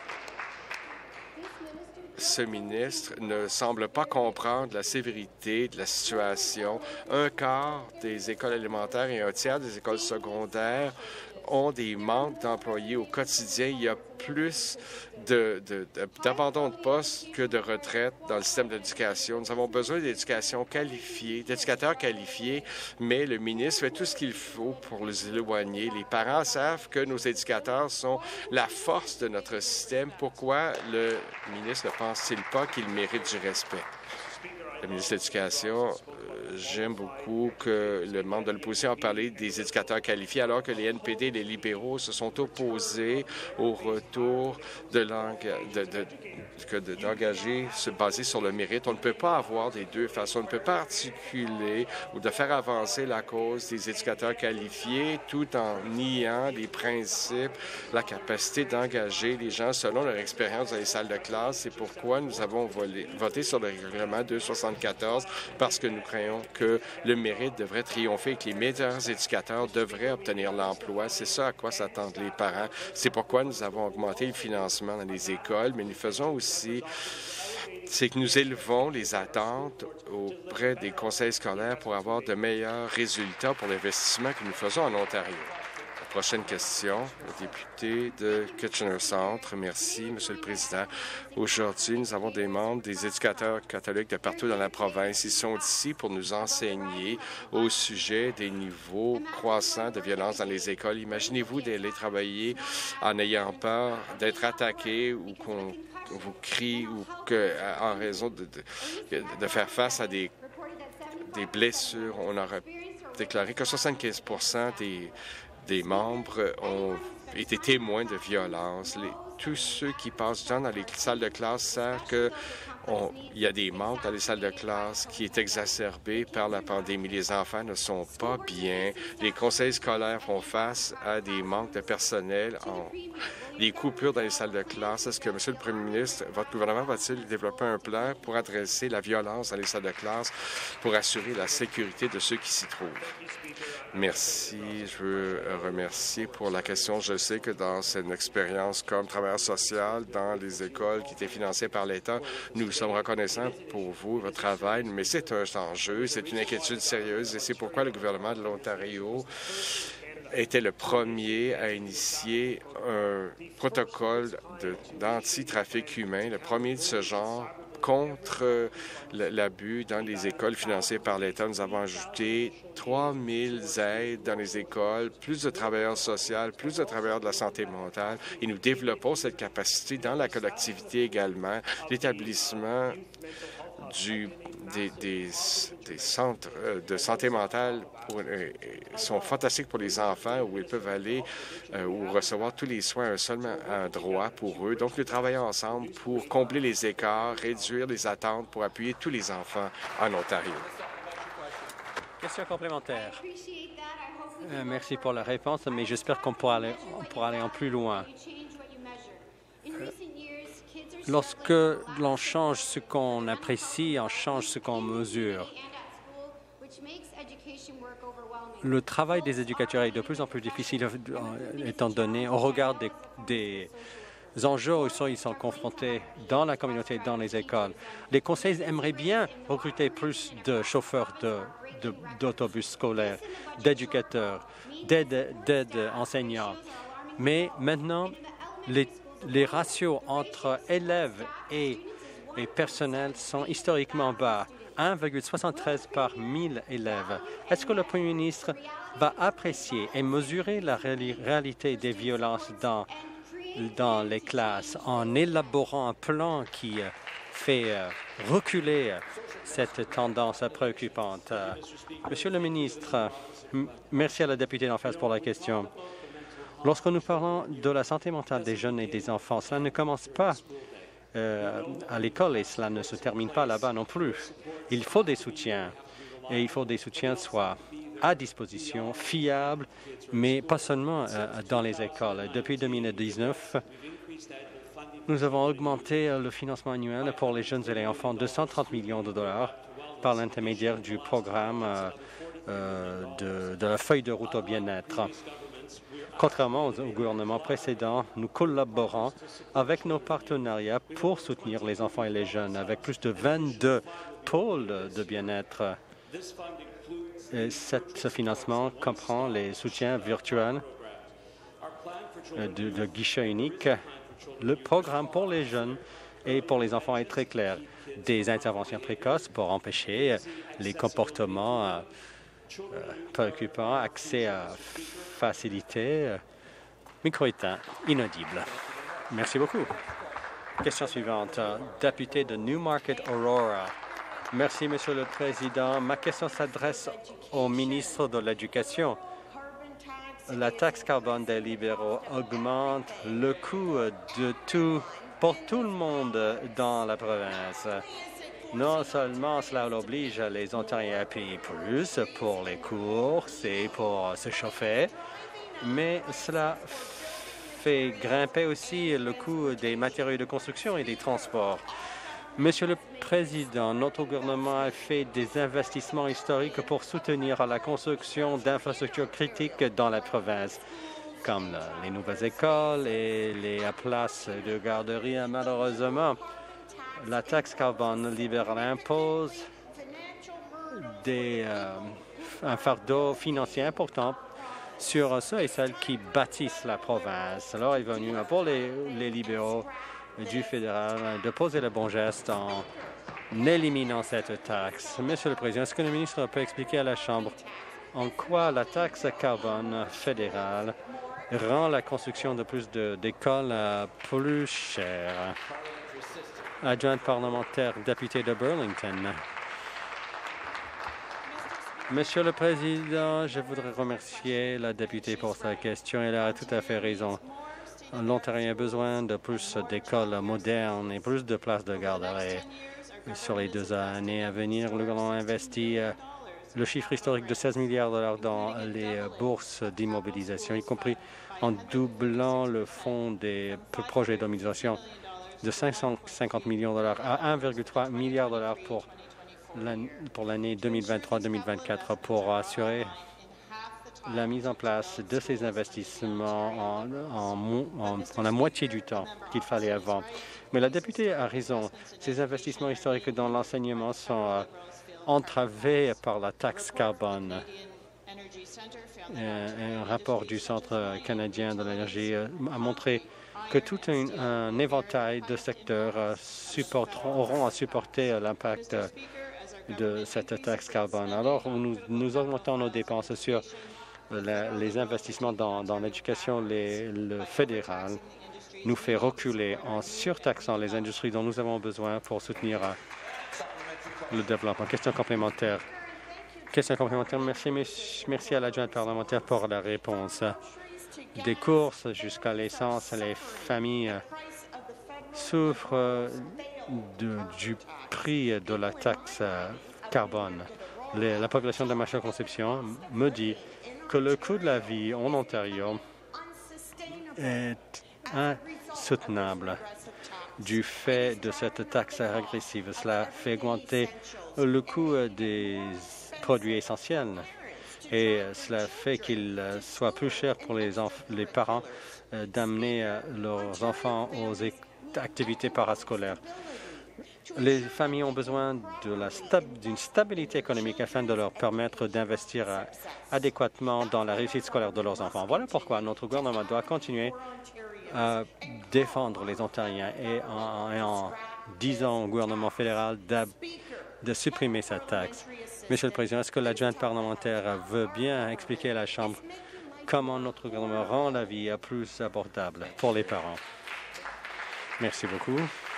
Ce ministre ne semble pas comprendre la sévérité de la situation. Un quart des écoles élémentaires et un tiers des écoles secondaires ont des manques d'employés au quotidien. Il y a plus d'abandon de, de, de poste que de retraite dans le système d'éducation. Nous avons besoin d'éducation qualifiée, d'éducateurs qualifiés, mais le ministre fait tout ce qu'il faut pour les éloigner. Les parents savent que nos éducateurs sont la force de notre système. Pourquoi le ministre ne pense-t-il pas qu'il mérite du respect? Le ministre de l'Éducation, j'aime beaucoup que le membre de l'opposition a parlé des éducateurs qualifiés, alors que les N P D et les libéraux se sont opposés au retour de d'engager, se baser sur le mérite. On ne peut pas avoir des deux façons. On ne peut pas articuler ou de faire avancer la cause des éducateurs qualifiés tout en niant les principes, la capacité d'engager les gens selon leur expérience dans les salles de classe. C'est pourquoi nous avons volé, voté sur le règlement deux cent soixante-quatorze, parce que nous croyons que le mérite devrait triompher et que les meilleurs éducateurs devraient obtenir l'emploi. C'est ça à quoi s'attendent les parents. C'est pourquoi nous avons augmenté le financement dans les écoles, mais nous faisons aussi, c'est que nous élevons les attentes auprès des conseils scolaires pour avoir de meilleurs résultats pour l'investissement que nous faisons en Ontario. Prochaine question, le député de Kitchener Centre. Merci, Monsieur le Président. Aujourd'hui, nous avons des membres des éducateurs catholiques de partout dans la province. Ils sont ici pour nous enseigner au sujet des niveaux croissants de violence dans les écoles. Imaginez-vous d'aller travailler en ayant peur d'être attaqué ou qu'on vous crie ou que, en raison de, de, de faire face à des, des blessures. On aurait déclaré que soixante-quinze pour cent des des membres ont été témoins de violence. Les, tous ceux qui passent du temps dans les salles de classe savent qu'il y a des manques dans les salles de classe qui est exacerbé par la pandémie. Les enfants ne sont pas bien. Les conseils scolaires font face à des manques de personnel, en, des coupures dans les salles de classe. Est-ce que, Monsieur le Premier ministre, votre gouvernement va-t-il développer un plan pour adresser la violence dans les salles de classe pour assurer la sécurité de ceux qui s'y trouvent? Merci. Je veux remercier pour la question. Je sais que dans cette expérience comme travailleur social dans les écoles qui étaient financées par l'État, nous sommes reconnaissants pour vous, votre travail, mais c'est un enjeu, c'est une inquiétude sérieuse et c'est pourquoi le gouvernement de l'Ontario était le premier à initier un protocole d'anti-trafic humain, le premier de ce genre, contre l'abus dans les écoles financées par l'État. Nous avons ajouté trois mille aides dans les écoles, plus de travailleurs sociaux, plus de travailleurs de la santé mentale, et nous développons cette capacité dans la collectivité également. L'établissement du Des, des, des centres de santé mentale pour, euh, sont fantastiques pour les enfants où ils peuvent aller euh, ou recevoir tous les soins à un seul endroit pour eux. Donc, nous travaillons ensemble pour combler les écarts, réduire les attentes pour appuyer tous les enfants en Ontario. Question complémentaire. Euh, merci pour la réponse, mais j'espère qu'on pourra aller, on pourra aller en plus loin. Euh, Lorsque l'on change ce qu'on apprécie, on change ce qu'on mesure. Le travail des éducateurs est de plus en plus difficile étant donné au regard des, des enjeux auxquels ils sont confrontés dans la communauté, dans les écoles. Les conseils aimeraient bien recruter plus de chauffeurs d'autobus de, scolaires, d'éducateurs, d'aides enseignants. Mais maintenant, les Les ratios entre élèves et, et personnel sont historiquement bas, un virgule soixante-treize par mille élèves. Est-ce que le Premier ministre va apprécier et mesurer la réali réalité des violences dans, dans les classes en élaborant un plan qui fait reculer cette tendance préoccupante? Monsieur le ministre, merci à la députée d'en face pour la question. Lorsque nous parlons de la santé mentale des jeunes et des enfants, cela ne commence pas euh, à l'école et cela ne se termine pas là-bas non plus. Il faut des soutiens et il faut des soutiens soit à disposition, fiables, mais pas seulement euh, dans les écoles. Depuis deux mille dix-neuf, nous avons augmenté le financement annuel pour les jeunes et les enfants de cent trente millions de dollars par l'intermédiaire du programme euh, euh, de, de la feuille de route au bien-être. Contrairement au gouvernement précédent, nous collaborons avec nos partenariats pour soutenir les enfants et les jeunes, avec plus de vingt-deux pôles de bien-être. Ce financement comprend les soutiens virtuels de, de guichet unique. Le programme pour les jeunes et pour les enfants est très clair. Des interventions précoces pour empêcher les comportements euh, préoccupants, accès à facilité, euh, micro éteint, inaudible. Merci beaucoup. Question suivante. Député de Newmarket Aurora. Merci, Monsieur le Président. Ma question s'adresse au ministre de l'Éducation. La taxe carbone des libéraux augmente le coût de tout pour tout le monde dans la province. Non seulement cela oblige les Ontariens à payer plus pour les courses et pour se chauffer, mais cela fait grimper aussi le coût des matériaux de construction et des transports. Monsieur le Président, notre gouvernement a fait des investissements historiques pour soutenir la construction d'infrastructures critiques dans la province, comme les nouvelles écoles et les places de garderie. Malheureusement, la taxe carbone libérale impose des, euh, un fardeau financier important sur ceux et celles qui bâtissent la province. Alors, il est venu pour les, les libéraux du fédéral de poser le bon geste en éliminant cette taxe. Monsieur le Président, est-ce que le ministre peut expliquer à la Chambre en quoi la taxe carbone fédérale rend la construction de plus d'écoles euh, plus chère? Adjointe parlementaire, député de Burlington. Monsieur le Président, je voudrais remercier la députée pour sa question. Elle a tout à fait raison. L'Ontario a besoin de plus d'écoles modernes et plus de places de garderie. Sur les deux années à venir, le gouvernement a investi euh, le chiffre historique de seize milliards de dollars dans les euh, bourses d'immobilisation, y compris en doublant le fonds des projets d'immobilisation de cinq cent cinquante millions de dollars à un virgule trois milliard de dollars pour l'année deux mille vingt-trois deux mille vingt-quatre pour assurer la mise en place de ces investissements en, en, en, en la moitié du temps qu'il fallait avant. Mais la députée a raison. Ces investissements historiques dans l'enseignement sont euh, entravés par la taxe carbone. Un, un rapport du Centre canadien de l'énergie euh, a montré que tout un, un éventail de secteurs euh, auront à supporter euh, l'impact euh, de cette taxe carbone. Alors, nous, nous augmentons nos dépenses sur la, les investissements dans, dans l'éducation. Le fédéral nous fait reculer en surtaxant les industries dont nous avons besoin pour soutenir euh, le développement. Question complémentaire. Question complémentaire. Merci, merci à l'adjointe parlementaire pour la réponse. Des courses jusqu'à l'essence, les familles souffrent de, du prix de la taxe carbone. Les, la population de ma circonscription me dit que le coût de la vie en Ontario est insoutenable du fait de cette taxe régressive. Cela fait augmenter le coût des produits essentiels et cela fait qu'il soit plus cher pour les, les parents euh, d'amener euh, leurs enfants aux activités parascolaires. Les familles ont besoin d'une stab stabilité économique afin de leur permettre d'investir euh, adéquatement dans la réussite scolaire de leurs enfants. Voilà pourquoi notre gouvernement doit continuer à défendre les Ontariens et en, et en disant au gouvernement fédéral de supprimer cette taxe. Monsieur le Président, est-ce que l'adjointe parlementaire veut bien expliquer à la Chambre comment notre gouvernement rend la vie plus abordable pour les parents? Merci beaucoup.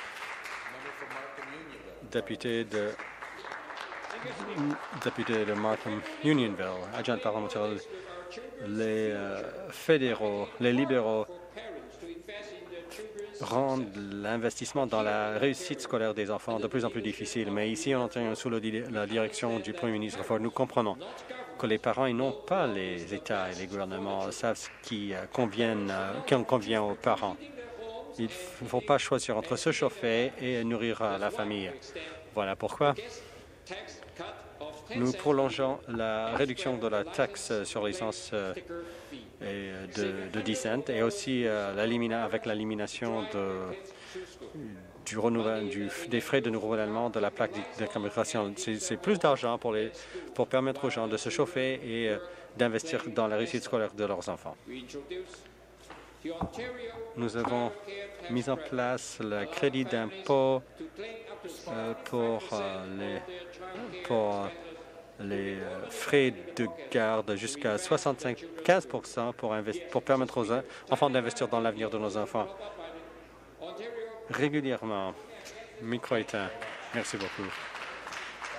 Député de, député de Markham Unionville, adjointe parlementaire, les euh, fédéraux, les libéraux rendent l'investissement dans la réussite scolaire des enfants de plus en plus difficile. Mais ici, en Ontario, sous le, la direction du Premier ministre Ford, nous comprenons que les parents, ils n'ont pas les États et les gouvernements savent ce qui convient, qui convient aux parents. Il ne faut pas choisir entre se chauffer et nourrir la famille. Voilà pourquoi nous prolongeons la réduction de la taxe sur l'essence et de, de dix cents et aussi euh, avec l'élimination de, du du, des frais de renouvellement de la plaque de communication. C'est plus d'argent pour, les, pour permettre aux gens de se chauffer et euh, d'investir dans la réussite scolaire de leurs enfants. Nous avons mis en place le crédit d'impôt euh, pour, euh, les, pour les euh, frais de garde jusqu'à soixante-quinze pour cent pour, pour permettre aux enfants d'investir dans l'avenir de nos enfants. Régulièrement, micro éteint. Merci beaucoup.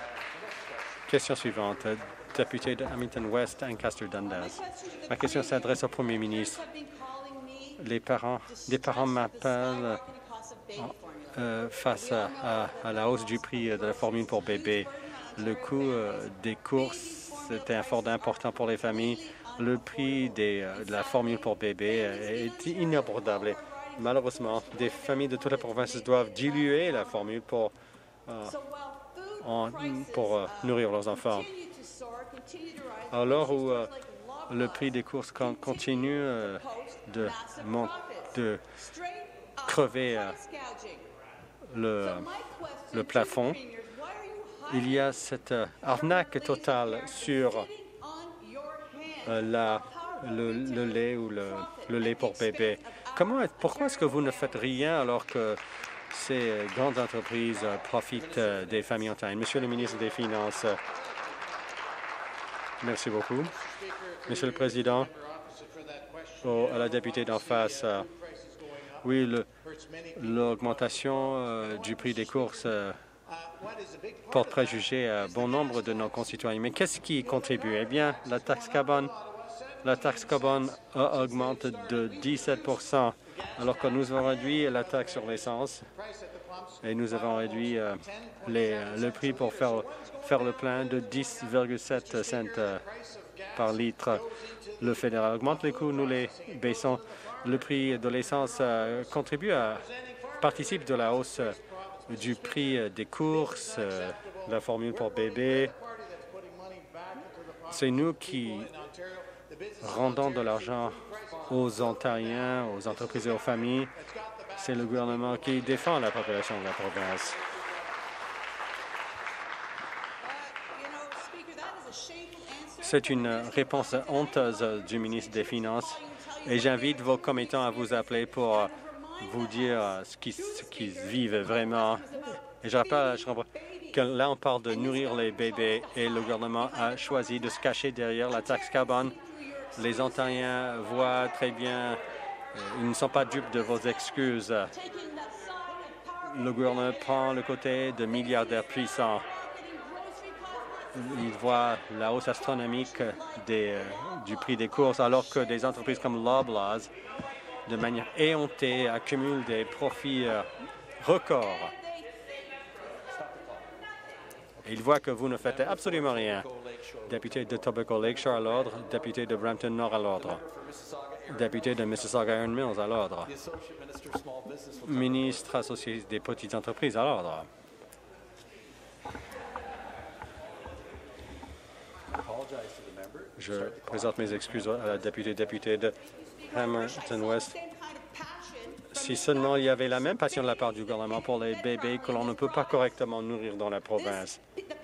Question suivante, député de Hamilton West, Ancaster Dundas. Ma question s'adresse au Premier ministre. Les parents, des parents m'appellent euh, face à, à, à la hausse du prix de la formule pour bébé. Le coût euh, des courses était un fort important pour les familles. Le prix des, euh, de la formule pour bébé est inabordable. Malheureusement, des familles de toute la province doivent diluer la formule pour, euh, en, pour euh, nourrir leurs enfants. Alors où euh, le prix des courses continue euh, de, de crever euh, le, le plafond, il y a cette euh, arnaque totale sur euh, la, le, le lait ou le, le lait pour bébé. Comment, pourquoi est-ce que vous ne faites rien alors que ces grandes entreprises euh, profitent euh, des familles ontariennes? Monsieur le ministre des Finances, euh, merci beaucoup. Monsieur le Président, oh, à la députée d'en face, euh, oui, l'augmentation euh, du prix des courses euh, porte préjugé à bon nombre de nos concitoyens. Mais qu'est-ce qui contribue? Eh bien, la taxe carbone, la taxe carbone augmente de dix-sept pour cent, alors que nous avons réduit la taxe sur l'essence et nous avons réduit euh, les, le prix pour faire, faire le plein de dix virgule sept cents euh, par litre. Le fédéral augmente les coûts, nous les baissons. Le prix de l'essence euh, contribue à participe de la hausse euh, du prix euh, des courses, euh, la formule pour bébé. C'est nous qui rendons de l'argent aux Ontariens, aux entreprises et aux familles. C'est le gouvernement qui défend la population de la province. C'est une réponse honteuse du ministre des Finances et j'invite vos commettants à vous appeler pour vous dire ce qu'ils ce qu'ils vivent vraiment. Et je rappelle, je rappelle que là, on parle de nourrir les bébés et le gouvernement a choisi de se cacher derrière la taxe carbone. Les Ontariens voient très bien, ils ne sont pas dupes de vos excuses. Le gouvernement prend le côté de milliardaires puissants. Il voit la hausse astronomique des, euh, du prix des courses, alors que des entreprises comme Loblaws, de manière éhontée, accumulent des profits euh, records. Il voit que vous ne faites absolument rien. Député de Tobacco Lakeshore à l'ordre, député de Brampton Nord à l'ordre, député de Mississauga Iron Mills à l'ordre, ministre associé des petites entreprises à l'ordre. Je présente mes excuses à la députée députée de Hamilton West. Si seulement il y avait la même passion de la part du gouvernement pour les bébés que l'on ne peut pas correctement nourrir dans la province.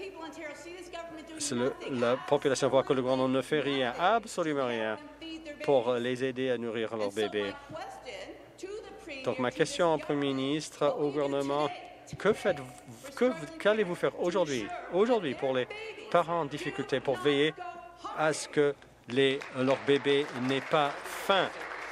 Le, la population voit que le gouvernement ne fait rien, absolument rien, pour les aider à nourrir leurs bébés. Donc ma question au Premier ministre, au gouvernement, que faites-vous, que, qu'allez-vous faire aujourd'hui, aujourd'hui pour les parents en difficulté, pour veiller à ce que les, leur bébé n'ait pas faim?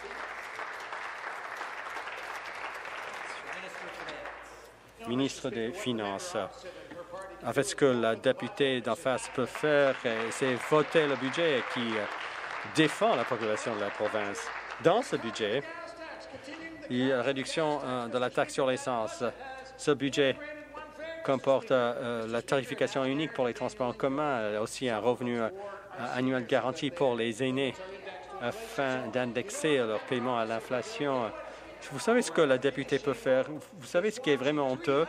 Ministre des Finances, en fait, ce que la députée d'en face peut faire, c'est voter le budget qui défend la population de la province. Dans ce budget, il y a une réduction euh, de la taxe sur l'essence. Ce budget comporte euh, la tarification unique pour les transports en commun, aussi un revenu euh, annuel garanti pour les aînés afin d'indexer leur paiement à l'inflation. Vous savez ce que la députée peut faire? Vous savez ce qui est vraiment honteux?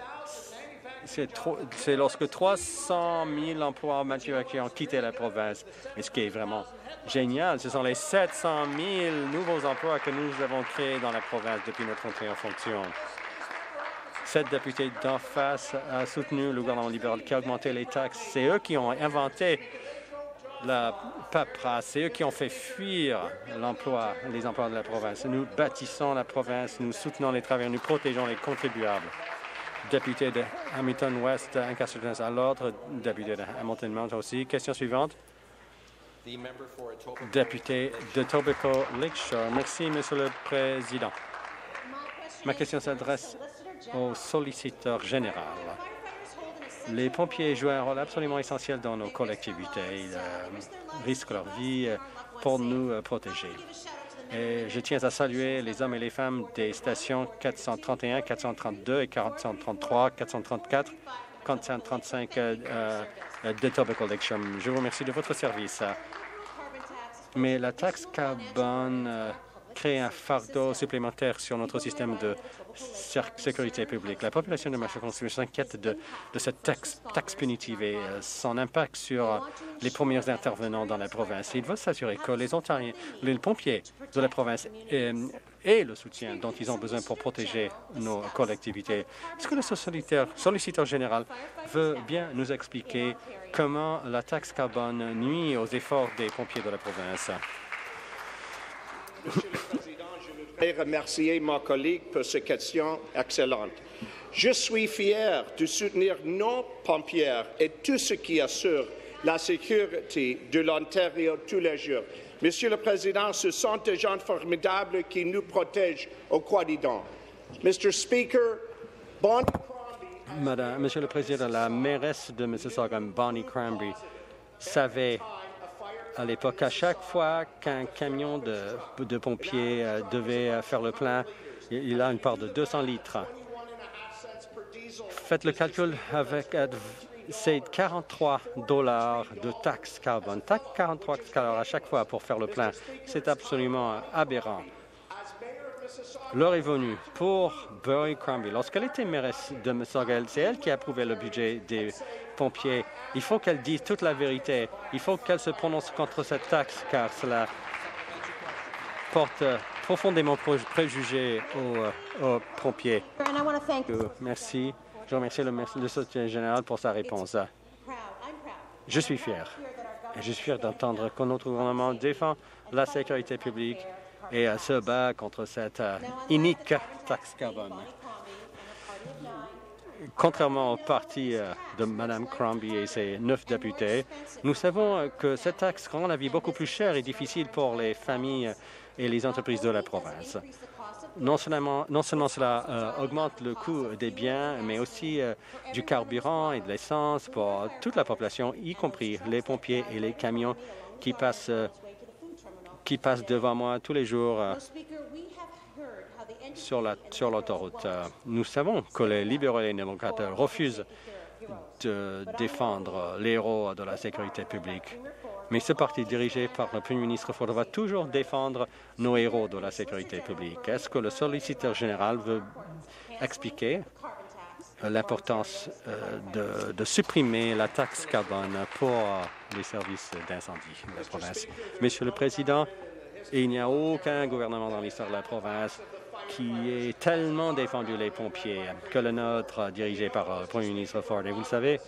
C'est lorsque trois cent mille emplois manufacturiers ont quitté la province. Mais ce qui est vraiment génial, ce sont les sept cent mille nouveaux emplois que nous avons créés dans la province depuis notre entrée en fonction. Cette députée d'en face a soutenu le gouvernement libéral qui a augmenté les taxes. C'est eux qui ont inventé la paperasse, c'est eux qui ont fait fuir l'emploi, les emplois de la province. Nous bâtissons la province, nous soutenons les travailleurs, nous protégeons les contribuables. Député de Hamilton West, Ancaster Dundas à l'ordre, député de Hamilton Mount aussi. Question suivante. Député de Tobacco Lakeshore. Merci, Monsieur le Président. Ma question s'adresse au solliciteur général. Les pompiers jouent un rôle absolument essentiel dans nos collectivités. Ils euh, risquent leur vie pour nous euh, protéger. Et je tiens à saluer les hommes et les femmes des stations quatre cent trente et un, quatre cent trente-deux et quatre cent trente-trois, quatre cent trente-quatre, quatre cent trente-cinq euh, euh, de Etobicoke Lakeshore. Je vous remercie de votre service. Mais la taxe carbone euh, crée un fardeau supplémentaire sur notre système de sécurité publique. La population de ma circonscription s'inquiète de, de cette taxe, taxe punitive et euh, son impact sur les premiers intervenants dans la province. Il veut s'assurer que les Ontariens, les pompiers de la province aient, aient le soutien dont ils ont besoin pour protéger nos collectivités. Est-ce que le solliciteur, solliciteur général veut bien nous expliquer comment la taxe carbone nuit aux efforts des pompiers de la province? Monsieur le Président, je voudrais remercier mon collègue pour ces questions excellentes. Je suis fier de soutenir nos pompiers et tout ce qui assure la sécurité de l'Ontario tous les jours. Monsieur le Président, ce sont des gens formidables qui nous protègent au quotidien. Mister Speaker, Bonnie Crombie... Madame, Monsieur le Président, la mairesse de Mississauga, Bonnie Crombie, savait à l'époque, à chaque fois qu'un camion de, de pompiers euh, devait euh, faire le plein, il, il a une part de deux cents litres. Faites le calcul avec... Euh, c'est quarante-trois dollars de taxe carbone. quarante-trois dollars à chaque fois pour faire le plein. C'est absolument aberrant. L'heure est venue pour Bonnie Crombie. Lorsqu'elle était mairesse de Mississauga, c'est elle qui a approuvé le budget des pompiers. Il faut qu'elle dise toute la vérité. Il faut qu'elle se prononce contre cette taxe, car cela porte profondément préjugés aux, aux pompiers. Merci. Je remercie le, le secrétaire général pour sa réponse. Je suis fier. Et je suis fier d'entendre que notre gouvernement défend la sécurité publique et se bat contre cette uh, inique taxe carbone. Contrairement au parti uh, de Mme Crombie et ses neuf députés, nous savons que cette taxe rend la vie beaucoup plus chère et difficile pour les familles et les entreprises de la province. Non seulement, non seulement cela euh, augmente le coût des biens, mais aussi euh, du carburant et de l'essence pour toute la population, y compris les pompiers et les camions qui passent, euh, qui passent devant moi tous les jours euh, sur la, sur l'autoroute. Euh, nous savons que les libéraux et les démocrates refusent de défendre les héros de la sécurité publique. Mais ce parti dirigé par le Premier ministre Ford va toujours défendre nos héros de la sécurité publique. Est-ce que le solliciteur général veut expliquer l'importance euh, de, de supprimer la taxe carbone pour les services d'incendie de la province? Monsieur le Président, il n'y a aucun gouvernement dans l'histoire de la province qui ait tellement défendu les pompiers que le nôtre, dirigé par le Premier ministre Ford. Et vous le savez,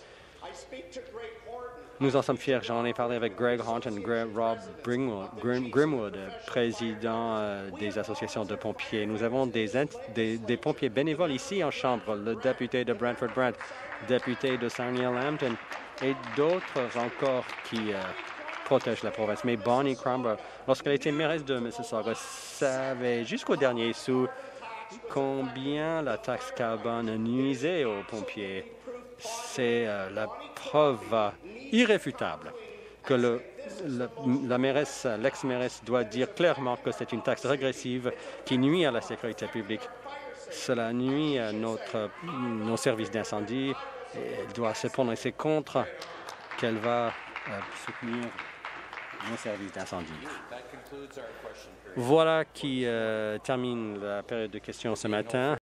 nous en sommes fiers. J'en ai parlé avec Greg Hunt et Greg, Rob Grim, Grimwood, président euh, des associations de pompiers. Nous avons des, des, des pompiers bénévoles ici en Chambre, le député de Brantford-Brant, député de Sarnia-Lambton et d'autres encore qui euh, protègent la province. Mais Bonnie Crombie, lorsqu'elle était mairesse de Mississauga, savait jusqu'au dernier sou combien la taxe carbone nuisait aux pompiers. C'est euh, la preuve euh, irréfutable que le, le, la mairesse, l'ex-mairesse doit dire clairement que c'est une taxe régressive qui nuit à la sécurité publique. Cela nuit à notre, nos services d'incendie et elle doit se prononcer contre qu'elle va euh, soutenir nos services d'incendie. Voilà qui euh, termine la période de questions ce matin.